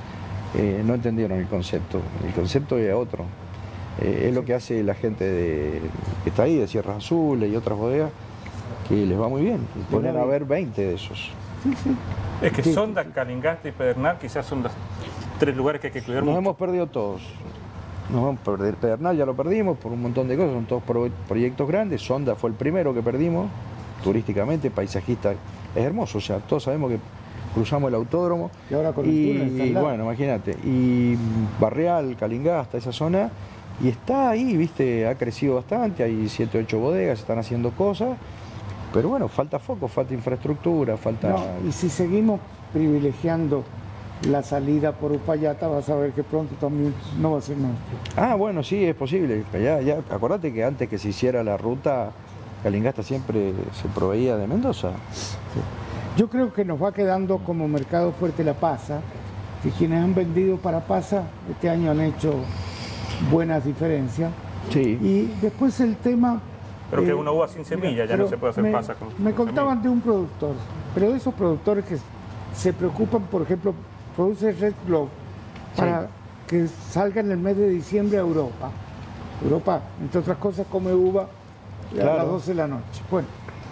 No entendieron el concepto es otro. Es lo que hace la gente que está ahí, de Sierras Azules y otras bodegas, que les va muy bien. Pueden haber 20 de esos. Sí, sí. Es que Sonda, Calingasta y Pedernal quizás son los 3 lugares que hay que cuidar mucho. Nos hemos perdido todos. Nos vamos a perder. Pedernal ya lo perdimos por un montón de cosas, son todos proyectos grandes. Sonda fue el primero que perdimos, turísticamente, paisajista. Es hermoso, o sea, todos sabemos que cruzamos el autódromo. Y ahora con el túnel, y bueno, imagínate. Y Barreal, Calingasta, esa zona, y está ahí, viste, ha crecido bastante, hay 7, 8 bodegas, están haciendo cosas, pero bueno, falta foco, falta infraestructura, falta... No, y si seguimos privilegiando la salida por Uspallata, vas a ver que pronto también no va a ser nada. Ah, bueno, sí, es posible. Ya, acordate que antes que se hiciera la ruta, Calingasta siempre se proveía de Mendoza. Sí. Yo creo que nos va quedando como mercado fuerte la pasa, que quienes han vendido para pasa este año han hecho buenas diferencias. Sí. Y después el tema... Pero que una uva sin semilla, ya no se puede hacer pasa con Me contaban de un productor, pero de esos productores que se preocupan, por ejemplo, produce Red Globe para que salga en el mes de diciembre a Europa. Europa, entre otras cosas, come uva a las 12 de la noche. Bueno,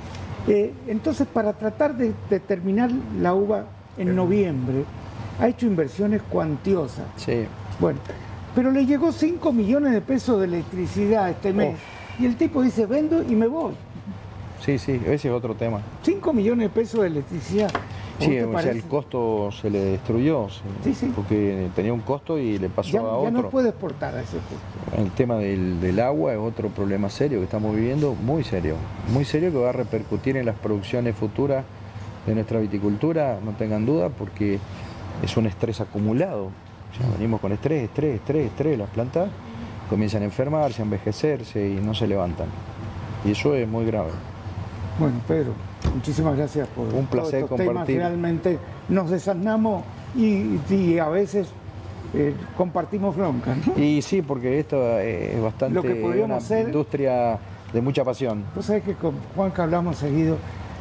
entonces para tratar de terminar la uva en noviembre, ha hecho inversiones cuantiosas. Sí. Bueno, pero le llegó 5 millones de pesos de electricidad este mes. Y el tipo dice, vendo y me voy. Sí, ese es otro tema. 5 millones de pesos de electricidad. Sí, o sea, el costo se le destruyó, sí. Porque tenía un costo y le pasó a otro. Ya no puede exportar a ese costo. El tema del agua es otro problema serio que estamos viviendo, muy serio que va a repercutir en las producciones futuras de nuestra viticultura, no tengan duda, porque es un estrés acumulado. O sea, venimos con estrés, las plantas comienzan a enfermarse, a envejecerse y no se levantan. Y eso es muy grave. Bueno, Pedro, muchísimas gracias por un placer todos estos compartir. Temas. Realmente nos desasnamos y a veces compartimos bronca, ¿no? Y sí, porque esto es bastante lo que podríamos hacer, industria de mucha pasión. Vos sabés que con Juanca hablamos seguido,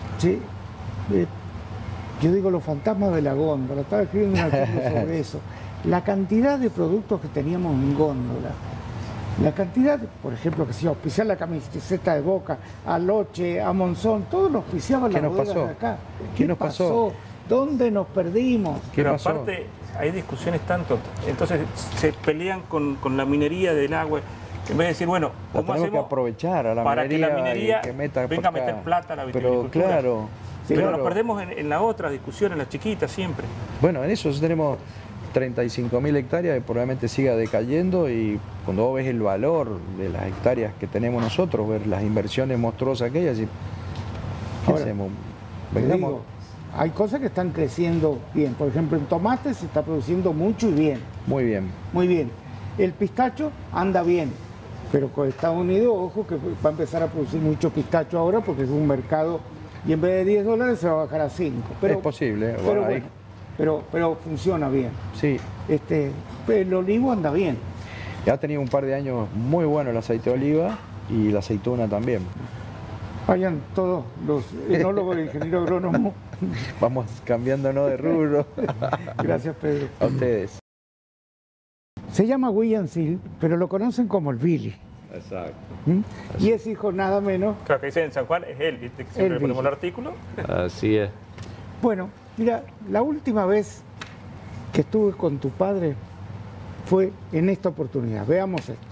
yo digo los fantasmas de la góndola, estaba escribiendo un artículo sobre eso. La cantidad de productos que teníamos en góndola, la cantidad, por ejemplo, que si auspiciar la camiseta de Boca, a Loche, a Monzón, todos nos auspiciaban las bodegas de acá. ¿Qué nos pasó? ¿Dónde nos perdimos? Pero aparte hay discusiones tanto, entonces se pelean con la minería del agua. En vez de decir, bueno, ¿cómo hacemos que aprovechar a la para minería que la minería venga a meter plata a la viticultura? Pero claro. Pero nos perdemos en la otra discusión, en las chiquitas siempre. Bueno, en eso tenemos 35.000 hectáreas que probablemente siga decayendo, y cuando vos ves el valor de las hectáreas que tenemos nosotros, ver las inversiones monstruosas aquellas, ¿qué hacemos? Digo, hay cosas que están creciendo bien. Por ejemplo, en tomate se está produciendo mucho y bien. Muy bien. Muy bien. El pistacho anda bien, pero con Estados Unidos, ojo, que va a empezar a producir mucho pistacho ahora porque es un mercado, y en vez de $10 se va a bajar a 5. Pero, es posible. Pero, bueno, pero funciona bien. Sí. El olivo anda bien. Ya ha tenido un par de años muy bueno el aceite de oliva y la aceituna también. Vayan todos los enólogos y ingenieros agrónomos. Vamos cambiándonos de rubro. Gracias, Pedro. A ustedes. Se llama William Seal, pero lo conocen como el Billy. Exacto. Y es hijo nada menos. Claro, que dice en San Juan es él, ¿viste? Que siempre le ponemos el artículo. Así es. Bueno, mira, la última vez que estuve con tu padre fue en esta oportunidad. Veamos esto.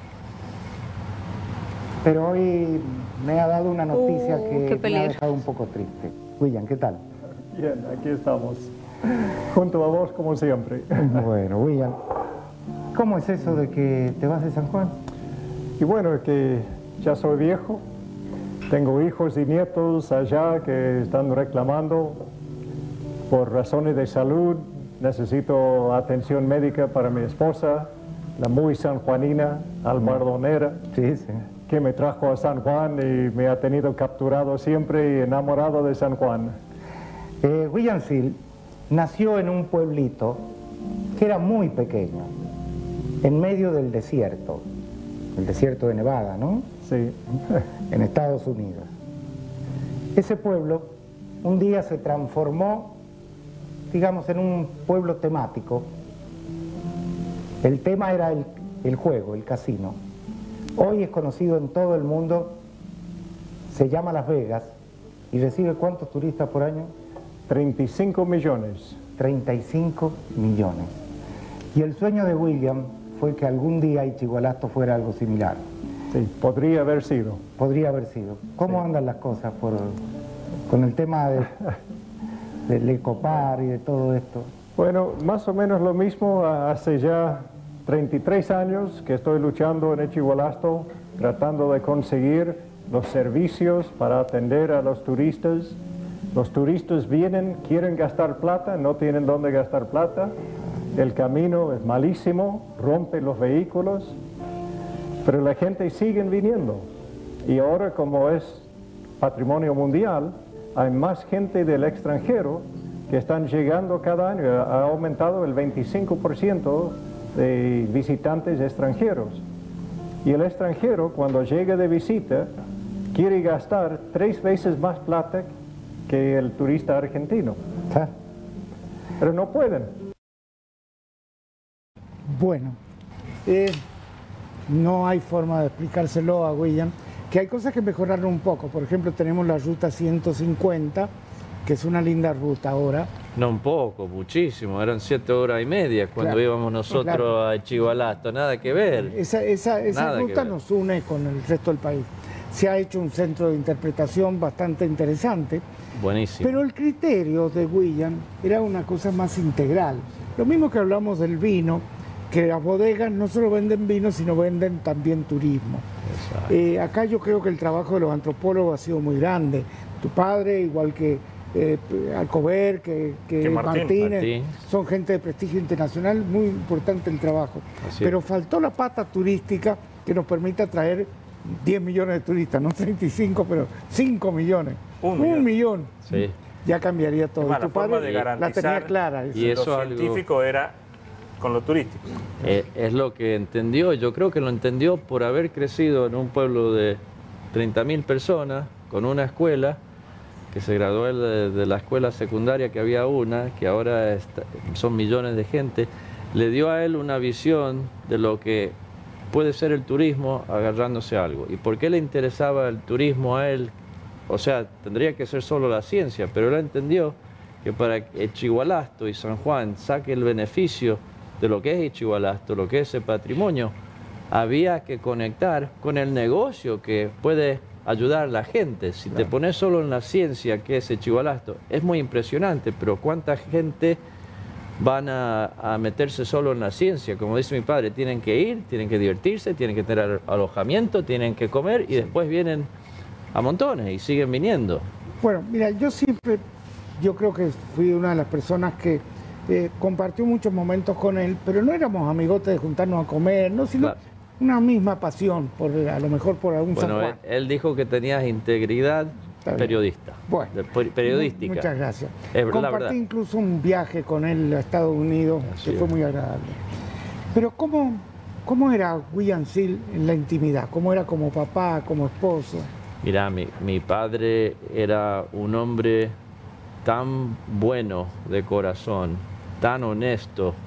Pero hoy me ha dado una noticia que me ha dejado un poco triste. William, ¿qué tal? Bien, aquí estamos. Junto a vos, como siempre. Bueno, William, ¿cómo es eso de que te vas de San Juan? Y bueno, es que ya soy viejo. Tengo hijos y nietos allá que están reclamando por razones de salud. Necesito atención médica para mi esposa, la muy sanjuanina, Albardonera, que me trajo a San Juan y me ha tenido capturado siempre y enamorado de San Juan. William Seal nació en un pueblito que era muy pequeño. en medio del desierto, el desierto de Nevada, ¿no? Sí. En Estados Unidos. Ese pueblo un día se transformó, digamos, en un pueblo temático. El tema era el juego, el casino. Hoy es conocido en todo el mundo, se llama Las Vegas y recibe ¿cuántos turistas por año? 35 millones. 35 millones. Y el sueño de William fue que algún día Ichigualasto fuera algo similar. Sí, podría haber sido. Podría haber sido. ¿Cómo andan las cosas con el tema del Ecopar y de todo esto? Bueno, más o menos lo mismo. Hace ya 33 años que estoy luchando en Ichigualasto, tratando de conseguir los servicios para atender a los turistas. Los turistas vienen, quieren gastar plata, no tienen dónde gastar plata. El camino es malísimo, rompe los vehículos, pero la gente sigue viniendo. Y ahora, como es patrimonio mundial, hay más gente del extranjero que están llegando cada año. Ha aumentado el 25% de visitantes extranjeros. Y el extranjero, cuando llega de visita, quiere gastar 3 veces más plata que el turista argentino. Pero no pueden. Bueno, no hay forma de explicárselo a William, que hay cosas que mejoraron un poco. Por ejemplo, tenemos la ruta 150, que es una linda ruta ahora. No un poco, muchísimo. Eran 7 horas y media cuando Claro, íbamos nosotros claro. a Ichigualasto. Nada que ver. Esa Nada que ruta ver. nos une con el resto del país. Se ha hecho un centro de interpretación bastante interesante, Buenísimo. pero el criterio de William era una cosa más integral. Lo mismo que hablamos del vino, que las bodegas no solo venden vino, sino venden también turismo. Acá yo creo que el trabajo de los antropólogos ha sido muy grande. Tu padre, igual que Alcover, que Martínez, son gente de prestigio internacional, muy importante el trabajo. Pero faltó la pata turística que nos permita atraer 10 millones de turistas, no 35, pero 5 millones. Un millón. Sí. Ya cambiaría todo. Además, Tu la forma padre de la garantizar tenía clara. Y eso lo científico era con lo turístico. Es lo que entendió. Yo creo que lo entendió por haber crecido en un pueblo de 30.000 personas, con una escuela, que se graduó de la escuela secundaria, que había una, que ahora son millones de gente. Le dio a él una visión de lo que puede ser el turismo agarrándose a algo. ¿Y por qué le interesaba el turismo a él? O sea, tendría que ser solo la ciencia, pero él entendió que para que Ichigualasto y San Juan saque el beneficio de lo que es Ichigualasto, lo que es ese patrimonio, había que conectar con el negocio que puede ayudar a la gente. Si te pones solo en la ciencia, que es Ichigualasto, es muy impresionante, pero ¿cuánta gente van a meterse solo en la ciencia? Como dice mi padre, tienen que ir, tienen que divertirse, tienen que tener alojamiento, tienen que comer y después vienen a montones y siguen viniendo. Bueno, mira, yo creo que fui una de las personas que compartió muchos momentos con él, pero no éramos amigotes de juntarnos a comer, no, sino una misma pasión, a lo mejor por algún San Juan. Él dijo que tenías integridad periodista. Bueno, periodística. Muchas gracias. Es la verdad. Compartí incluso un viaje con él a Estados Unidos, que fue muy agradable. Pero ¿cómo era William Seale en la intimidad? ¿Cómo era como papá, como esposo? Mira, mi padre era un hombre tan bueno de corazón, tan honesto.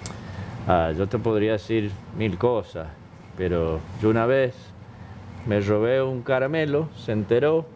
Yo te podría decir 1000 cosas, pero yo una vez me robé un caramelo, se enteró,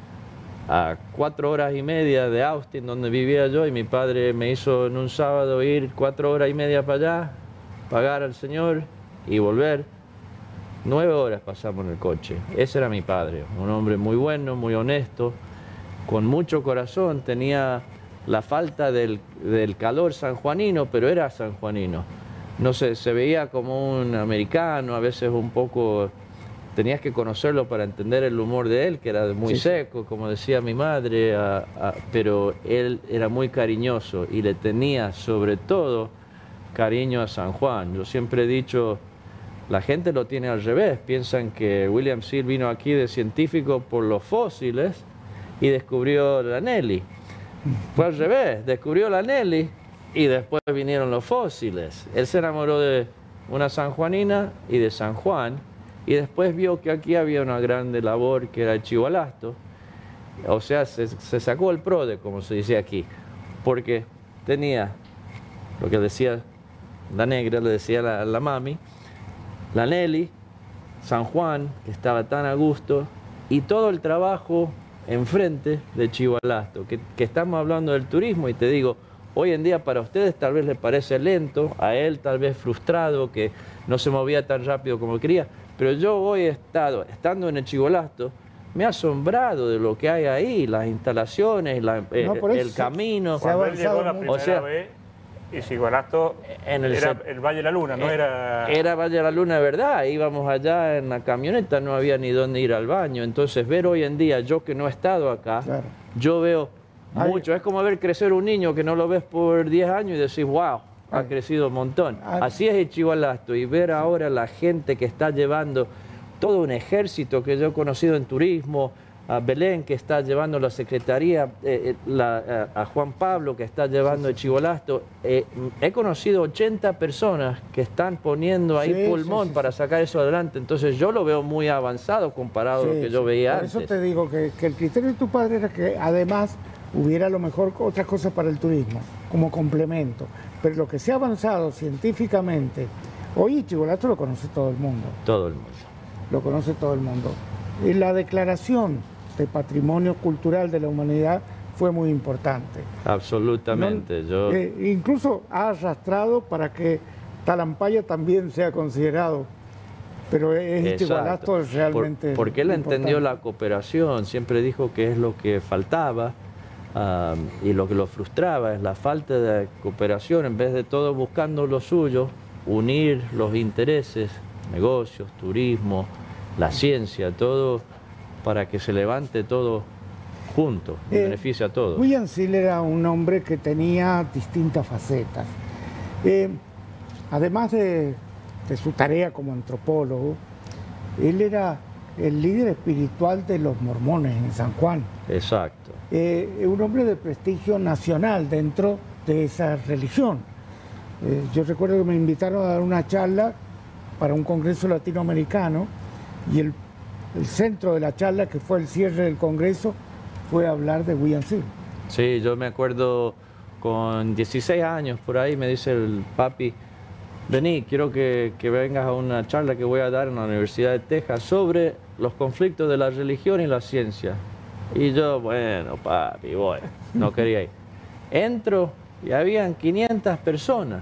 a 4 horas y media de Austin, donde vivía yo, y mi padre me hizo en un sábado ir 4 horas y media para allá, pagar al señor y volver. 9 horas pasamos en el coche. Ese era mi padre, un hombre muy bueno, muy honesto, con mucho corazón. Tenía la falta del calor sanjuanino, pero era sanjuanino. No sé, se veía como un americano, a veces un poco. Tenías que conocerlo para entender el humor de él, que era muy seco, como decía mi madre, pero él era muy cariñoso y le tenía sobre todo cariño a San Juan. Yo siempre he dicho, la gente lo tiene al revés, piensan que William Seale vino aquí de científico por los fósiles y descubrió la Nelly. Fue al revés, descubrió la Nelly y después vinieron los fósiles. Él se enamoró de una sanjuanina y de San Juan, y después vio que aquí había una grande labor que era el Chivalasto. O sea, se sacó el PRODE, como se dice aquí, porque tenía lo que decía la negra, le decía la mami, la Nelly, San Juan, que estaba tan a gusto, y todo el trabajo enfrente de Chivalasto, que estamos hablando del turismo, y te digo, hoy en día para ustedes tal vez les parece lento, a él tal vez frustrado, que no se movía tan rápido como quería, pero yo hoy estando en el Chivalasto, me ha asombrado de lo que hay ahí, las instalaciones, el camino. Cuando él llegó la primera vez, y Chivalasto era el Valle de la Luna, no era... Era Valle de la Luna de verdad, íbamos allá en la camioneta, no había ni dónde ir al baño. Entonces ver hoy en día, yo que no he estado acá, claro, yo veo mucho. Es como ver crecer un niño que no lo ves por 10 años y decís, wow, ha crecido un montón. Así es el Chivalasto, y ver ahora la gente que está llevando todo un ejército que yo he conocido en turismo, a Belén que está llevando la secretaría, a Juan Pablo que está llevando el Chivalasto. He conocido 80 personas que están poniendo ahí pulmón para sacar eso adelante. Entonces yo lo veo muy avanzado comparado a lo que yo veía antes. Por eso te digo que el criterio de tu padre era que además hubiera a lo mejor otras cosas para el turismo, como complemento. Pero lo que se ha avanzado científicamente, hoy Chivalasto lo conoce todo el mundo. Todo el mundo. Lo conoce todo el mundo. Y la declaración de Patrimonio Cultural de la Humanidad fue muy importante. Absolutamente. Incluso ha arrastrado para que Talampaya también sea considerado. Pero es Chivalasto realmente... Porque él entendió la cooperación, siempre dijo que es lo que faltaba, y lo que lo frustraba es la falta de cooperación. En vez de todo buscando lo suyo, unir los intereses, negocios, turismo, la ciencia, todo para que se levante todo junto, beneficia a todos. William Seale era un hombre que tenía distintas facetas. Además de su tarea como antropólogo, él era el líder espiritual de los mormones en San Juan. Exacto. Un hombre de prestigio nacional dentro de esa religión. Yo recuerdo que me invitaron a dar una charla para un congreso latinoamericano, y el centro de la charla, que fue el cierre del congreso, fue hablar de William Seale. Sí, yo me acuerdo con 16 años por ahí, me dice el papi, vení, quiero que vengas a una charla que voy a dar en la Universidad de Texas sobre los conflictos de la religión y la ciencia. Y yo, bueno, papi, bueno, no quería ir. Entro y habían 500 personas,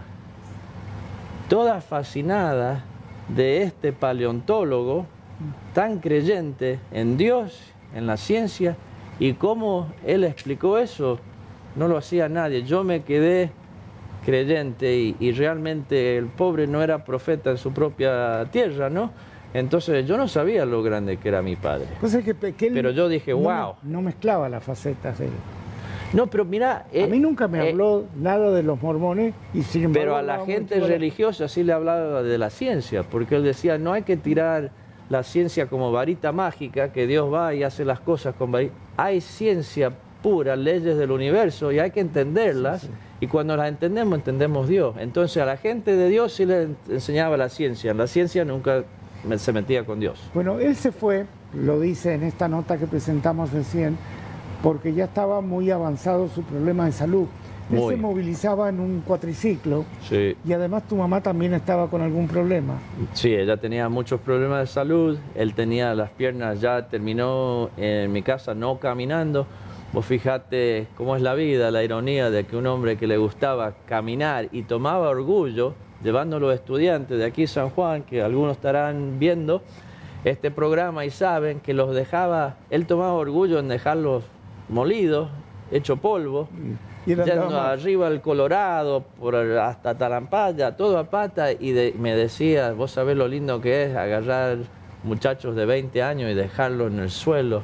todas fascinadas de este paleontólogo tan creyente en Dios, en la ciencia, y cómo él explicó eso, no lo hacía nadie. Yo me quedé creyente y realmente el pobre no era profeta en su propia tierra, ¿no? Entonces yo no sabía lo grande que era mi padre. Pues pero yo dije, wow. No mezclaba las facetas de él. No, pero mira... a mí nunca me habló nada de los mormones y sin embargo... Pero a la gente religiosa sí le hablaba de la ciencia, porque él decía, no hay que tirar la ciencia como varita mágica, que Dios va y hace las cosas con varita. Hay ciencia pura, leyes del universo, y hay que entenderlas, y cuando las entendemos, entendemos Dios. Entonces a la gente de Dios sí le enseñaba la ciencia nunca se metía con Dios. Bueno, él se fue, lo dice en esta nota que presentamos recién, porque ya estaba muy avanzado su problema de salud. Él se movilizaba en un cuatriciclo, y además tu mamá también estaba con algún problema. Sí, ella tenía muchos problemas de salud, él tenía las piernas, ya terminó en mi casa no caminando. Vos fijate cómo es la vida, la ironía de que un hombre que le gustaba caminar y tomaba orgullo, llevando a los estudiantes de aquí San Juan, que algunos estarán viendo este programa y saben que los dejaba, él tomaba orgullo en dejarlos molidos, hecho polvo, yendo arriba al Colorado, hasta Talampaya, todo a pata, y me decía, vos sabés lo lindo que es agarrar muchachos de 20 años y dejarlos en el suelo,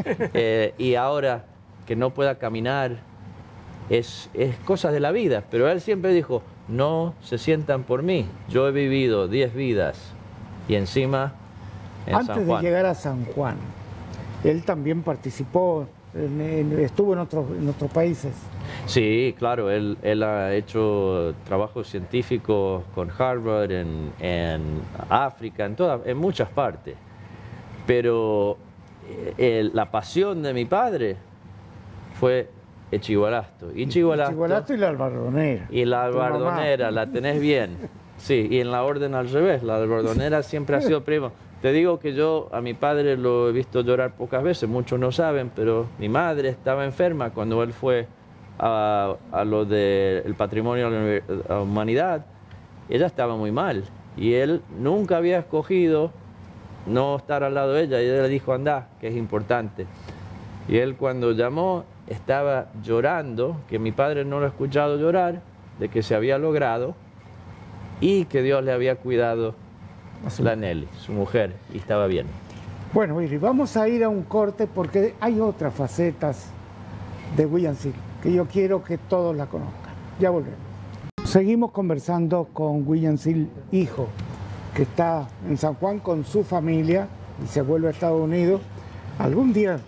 y ahora que no pueda caminar, es cosas de la vida, pero él siempre dijo, no se sientan por mí, yo he vivido 10 vidas, y encima en San Juan. Antes de llegar a San Juan, él también participó estuvo en otros países. Sí, claro, él ha hecho trabajos científicos con Harvard, en África, en muchas partes. Pero la pasión de mi padre fue Echigualasto. Echigualasto y la albardonera. Y la albardonera, la tenés bien. Sí, y en la orden al revés, la albardonera siempre ha sido primo. Te digo que yo a mi padre lo he visto llorar pocas veces, muchos no saben, pero mi madre estaba enferma cuando él fue a lo del patrimonio de la humanidad. Ella estaba muy mal y él nunca había escogido no estar al lado de ella y ella le dijo, anda, que es importante. Y él cuando llamó estaba llorando, que mi padre no lo ha escuchado llorar, de que se había logrado y que Dios le había cuidado la Nelly, su mujer, y estaba bien. Bueno, Willy, vamos a ir a un corte porque hay otras facetas de William Seale que yo quiero que todos la conozcan. Ya volvemos. Seguimos conversando con William Seale, hijo, que está en San Juan con su familia y se vuelve a Estados Unidos. Algún día,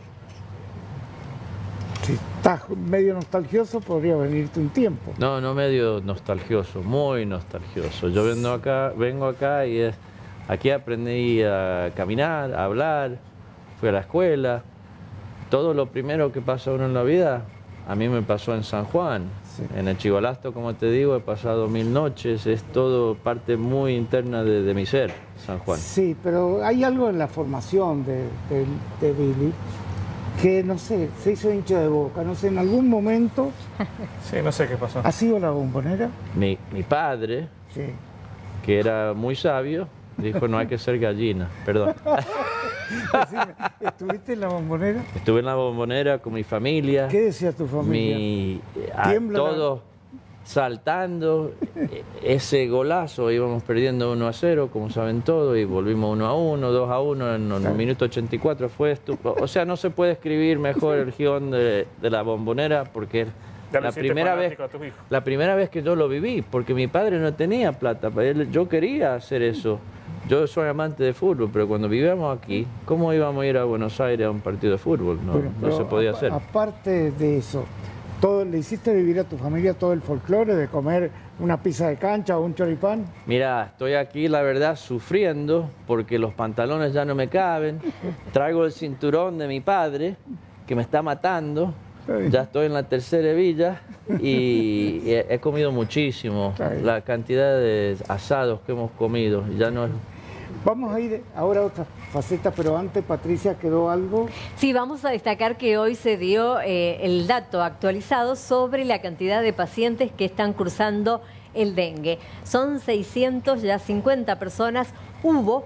si estás medio nostalgioso, podría venirte un tiempo. No, no medio nostalgioso, muy nostalgioso. Yo vengo acá y aquí aprendí a caminar, a hablar, fui a la escuela. Todo lo primero que pasa uno en la vida, a mí me pasó en San Juan. Sí. En Echigualasto, como te digo, he pasado 1000 noches, es todo parte muy interna de mi ser, San Juan. Sí, pero hay algo en la formación de Billy que, no sé, se hizo hincha de Boca, no sé, en algún momento... Sí, no sé qué pasó. ¿Ha sido la Bombonera? Mi padre, sí, que era muy sabio, dijo, no hay que ser gallina, perdón. ¿Estuviste en la Bombonera? Estuve en la Bombonera con mi familia. ¿Qué decía tu familia? Todos saltando. Ese golazo, íbamos perdiendo 1-0, como saben todos, y volvimos 1-1, 2-1, en el minuto 84 fue estúpido. O sea, no se puede escribir mejor el guión de la Bombonera, porque la primera vez que yo lo viví, porque mi padre no tenía plata, yo quería hacer eso. Yo soy amante de fútbol, pero cuando vivíamos aquí, ¿cómo íbamos a ir a Buenos Aires a un partido de fútbol? No se podía hacer. Aparte de eso, ¿le hiciste vivir a tu familia todo el folclore de comer una pizza de cancha o un choripán? Mira, estoy aquí, la verdad, sufriendo porque los pantalones ya no me caben. Traigo el cinturón de mi padre, que me está matando. Ya estoy en la tercera hebilla y he comido muchísimo. La cantidad de asados que hemos comido, ya no es... Vamos a ir ahora a otra faceta, pero antes, Patricia, ¿quedó algo? Sí, vamos a destacar que hoy se dio el dato actualizado sobre la cantidad de pacientes que están cursando el dengue. Son 650 personas, hubo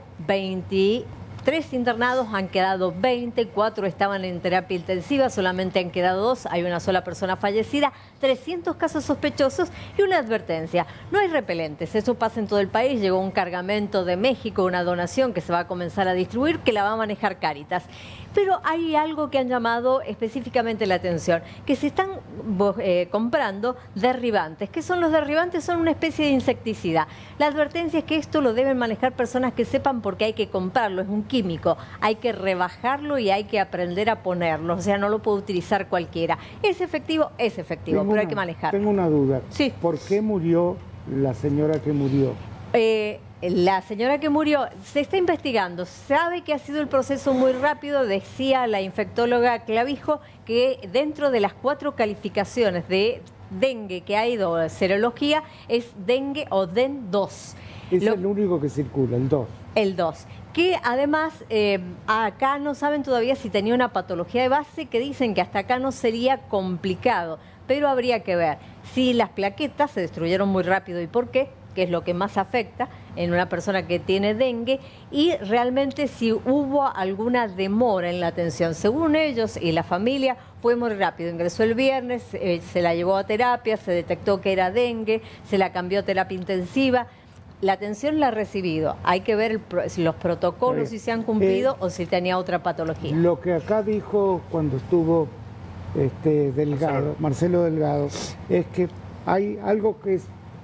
23 internados, han quedado 20, 4 estaban en terapia intensiva, solamente han quedado 2, hay una sola persona fallecida, 300 casos sospechosos y una advertencia. No hay repelentes, eso pasa en todo el país, llegó un cargamento de México, una donación que se va a comenzar a distribuir, que la va a manejar Cáritas. Pero hay algo que han llamado específicamente la atención, que se están comprando derribantes. ¿Qué son los derribantes? Son una especie de insecticida. La advertencia es que esto lo deben manejar personas que sepan porque hay que comprarlo, es un químico, hay que rebajarlo y hay que aprender a ponerlo, o sea, no lo puede utilizar cualquiera. ¿Es efectivo? Es efectivo, pero hay que manejarlo. Tengo una duda. Sí. ¿Por qué murió la señora que murió? La señora que murió se está investigando, sabe que ha sido el proceso muy rápido, decía la infectóloga Clavijo que dentro de las 4 calificaciones de dengue que ha ido a serología es dengue o DEN 2. Es el único que circula, el 2. El 2. Que además acá no saben todavía si tenía una patología de base, que dicen que hasta acá no sería complicado, pero habría que ver si las plaquetas se destruyeron muy rápido y por qué, que es lo que más afecta en una persona que tiene dengue, y realmente si hubo alguna demora en la atención. Según ellos y la familia, fue muy rápido. Ingresó el viernes, se la llevó a terapia, se detectó que era dengue, se la cambió a terapia intensiva. La atención la ha recibido. Hay que ver los protocolos, si se han cumplido o si tenía otra patología. Lo que acá dijo cuando estuvo Marcelo Delgado, es que hay algo que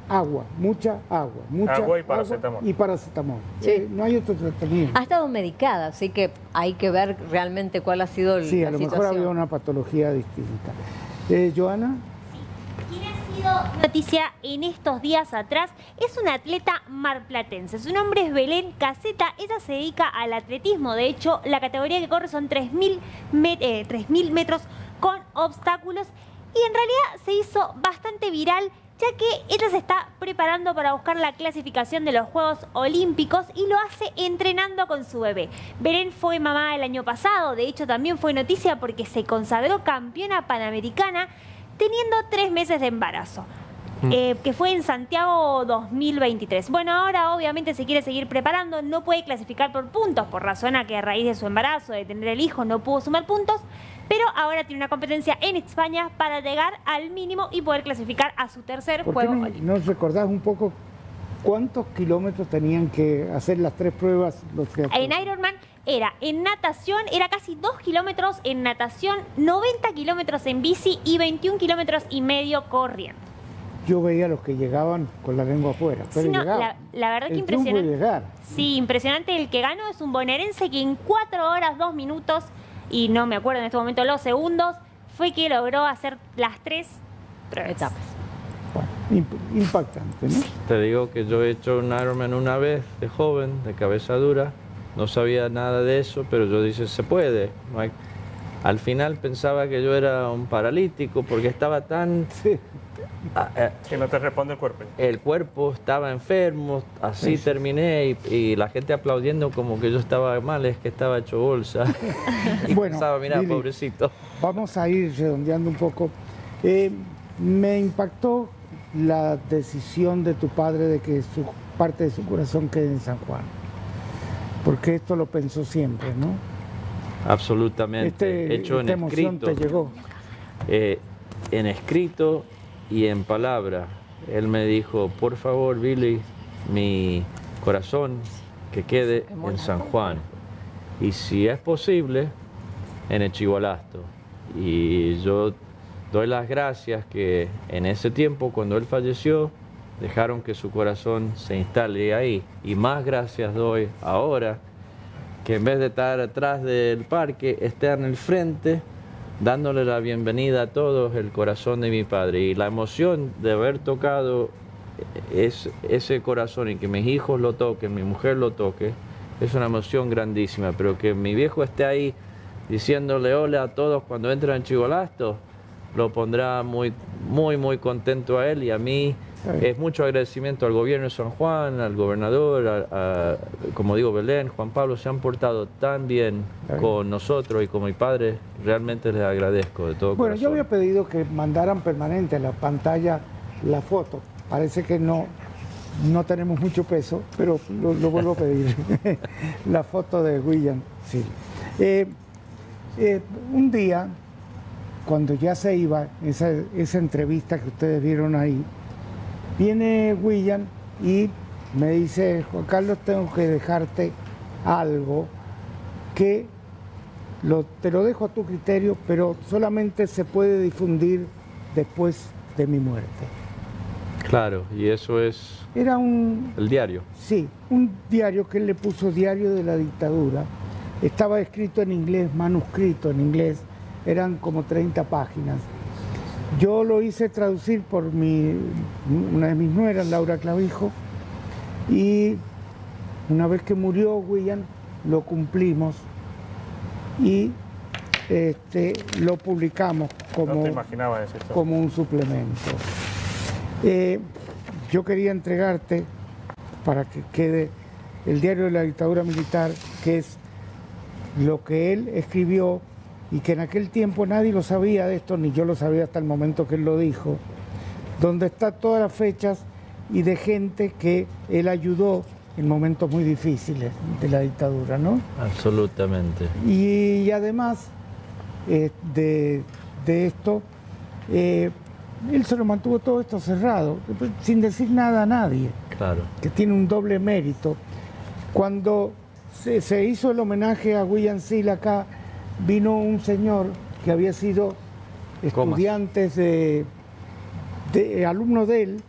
agua, mucha agua. Agua y paracetamol. Y paracetamol. Sí. No hay otro tratamiento. Ha estado medicada, así que hay que ver realmente cuál ha sido la Sí, a lo situación. mejor había una patología distinta. ¿Joana? Quien ha sido noticia en estos días atrás es una atleta marplatense. Su nombre es Belén Caseta. Ella se dedica al atletismo. De hecho, la categoría que corre son 3.000 metros con obstáculos. Y en realidad se hizo bastante viral, ya que ella se está preparando para buscar la clasificación de los Juegos Olímpicos y lo hace entrenando con su bebé. Belén fue mamá el año pasado. De hecho, también fue noticia porque se consagró campeona panamericana teniendo 3 meses de embarazo, que fue en Santiago 2023. Bueno, ahora obviamente se quiere seguir preparando, no puede clasificar por puntos, por razón a que a raíz de su embarazo, de tener el hijo, no pudo sumar puntos, pero ahora tiene una competencia en España para llegar al mínimo y poder clasificar a su tercer Juego Olímpico. ¿Nos recordás un poco cuántos kilómetros tenían que hacer las 3 pruebas los triatletas? En Ironman era en natación, era casi 2 kilómetros en natación, 90 kilómetros en bici y 21 kilómetros y medio corriendo. Yo veía a los que llegaban con la lengua afuera, pero Sí, no, llegaban. la verdad que El triunfo es impresionante. llegar. Sí, impresionante. El que ganó es un bonaerense que en 4 horas, 2 minutos, y no me acuerdo en este momento los segundos, fue que logró hacer las 3 pruebas. Etapas. Bueno, impactante, ¿no? Te digo que yo he hecho un Ironman una vez, de joven, de cabeza dura. No sabía nada de eso, pero yo dije, se puede. No hay... Al final pensaba que yo era un paralítico porque estaba tan... Sí. Que no te responde el cuerpo. El cuerpo estaba enfermo, así terminé y la gente aplaudiendo como que yo estaba mal, es que estaba hecho bolsa. Y Bueno, pensaba, mira, Lili, pobrecito. Vamos a ir redondeando un poco. Me impactó la decisión de tu padre de que parte de su corazón quede en San Juan. Porque esto lo pensó siempre, ¿no? Absolutamente. Hecho esta en emoción escrito. te llegó. En escrito y en palabra. Él me dijo, por favor, Billy, mi corazón que quede en San Juan. Y si es posible, en Echigualasto. Y yo doy las gracias que en ese tiempo, cuando él falleció, dejaron que su corazón se instale ahí. Y más gracias doy ahora, que en vez de estar atrás del parque, esté en el frente, dándole la bienvenida a todos el corazón de mi padre. Y la emoción de haber tocado ese corazón y que mis hijos lo toquen, mi mujer lo toque, es una emoción grandísima. Pero que mi viejo esté ahí diciéndole hola a todos cuando entran en Echigualasto, lo pondrá muy contento a él y a mí. Es mucho agradecimiento al gobierno de San Juan, al gobernador, como digo, Belén, Juan Pablo, se han portado tan bien con nosotros y con mi padre. Realmente les agradezco de todo corazón. Yo había pedido que mandaran permanente a la pantalla la foto. Parece que no tenemos mucho peso, pero lo vuelvo a pedir. La foto de William, sí. Un día, cuando ya se iba, esa entrevista que ustedes vieron ahí, viene William y me dice, Juan Carlos, tengo que dejarte algo que te lo dejo a tu criterio, pero solamente se puede difundir después de mi muerte. Claro, y eso es Era el diario. Sí, un diario que él le puso Diario de la Dictadura. Estaba escrito en inglés, manuscrito en inglés, eran como 30 páginas. Yo lo hice traducir por una de mis nueras, Laura Clavijo, y una vez que murió William, lo cumplimos y lo publicamos No te imaginabas eso. como un suplemento. Yo quería entregarte, para que quede, el Diario de la Dictadura Militar, que es lo que él escribió y que en aquel tiempo nadie lo sabía de esto, ni yo lo sabía hasta el momento que él lo dijo, donde está todas las fechas y de gente que él ayudó en momentos muy difíciles de la dictadura, ¿no? Absolutamente. Y además de esto, él se lo mantuvo todo esto cerrado, sin decir nada a nadie. Claro. Que tiene un doble mérito. Cuando se hizo el homenaje a William Seale acá, vino un señor que había sido estudiante alumno de él,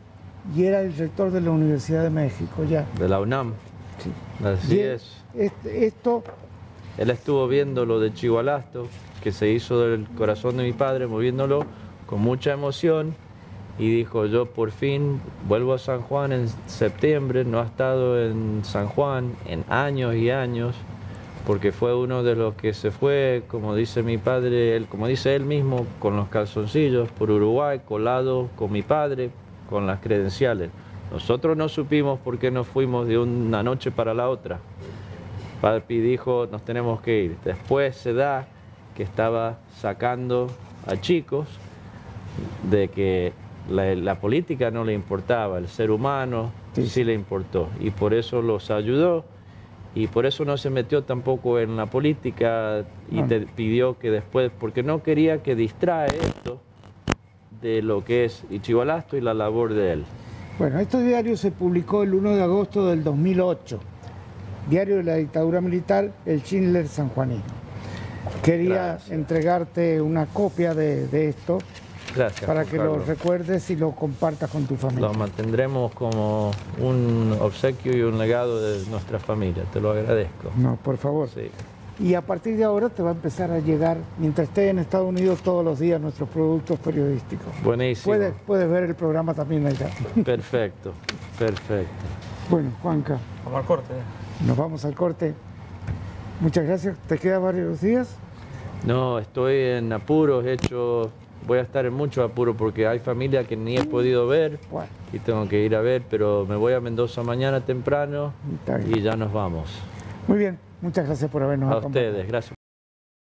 y era el rector de la Universidad de México ya. De la UNAM. Sí. Así Y es. Esto, Él estuvo viendo lo de Chihualasto, que se hizo del corazón de mi padre, moviéndolo con mucha emoción, y dijo, yo por fin vuelvo a San Juan en septiembre, no ha estado en San Juan en años y años, porque fue uno de los que se fue, como dice mi padre, como dice él mismo, con los calzoncillos por Uruguay, colado con mi padre, con las credenciales. Nosotros no supimos por qué nos fuimos de una noche para la otra. Papi dijo, nos tenemos que ir. Después se da que estaba sacando a chicos de que la política no le importaba, el ser humano sí le importó, y por eso los ayudó, y por eso no se metió tampoco en la política y te pidió que después, porque no quería que distrae esto de lo que es Chihualasto y la labor de él. bueno, este diario se publicó el 1 de agosto del 2008, diario de la dictadura militar, el Schindler sanjuanino. Quería entregarte una copia de esto. Gracias, para Juan que Carlos. lo recuerdes y lo compartas con tu familia. Lo mantendremos como un obsequio y un legado de nuestra familia, te lo agradezco. No, por favor. Sí. Y a partir de ahora te va a empezar a llegar, mientras estés en Estados Unidos, todos los días nuestros productos periodísticos. Buenísimo. Puedes ver el programa también allá. Perfecto, perfecto. Bueno, Juanca, Vamos al corte. nos vamos al corte. Muchas gracias. ¿Te quedan varios días? No, estoy en apuros, voy a estar en mucho apuro porque hay familia que ni he podido ver Bueno, y tengo que ir a ver, pero me voy a Mendoza mañana temprano está bien. y ya nos vamos. Muy bien. Muchas gracias por habernos A acompañado. ustedes, gracias.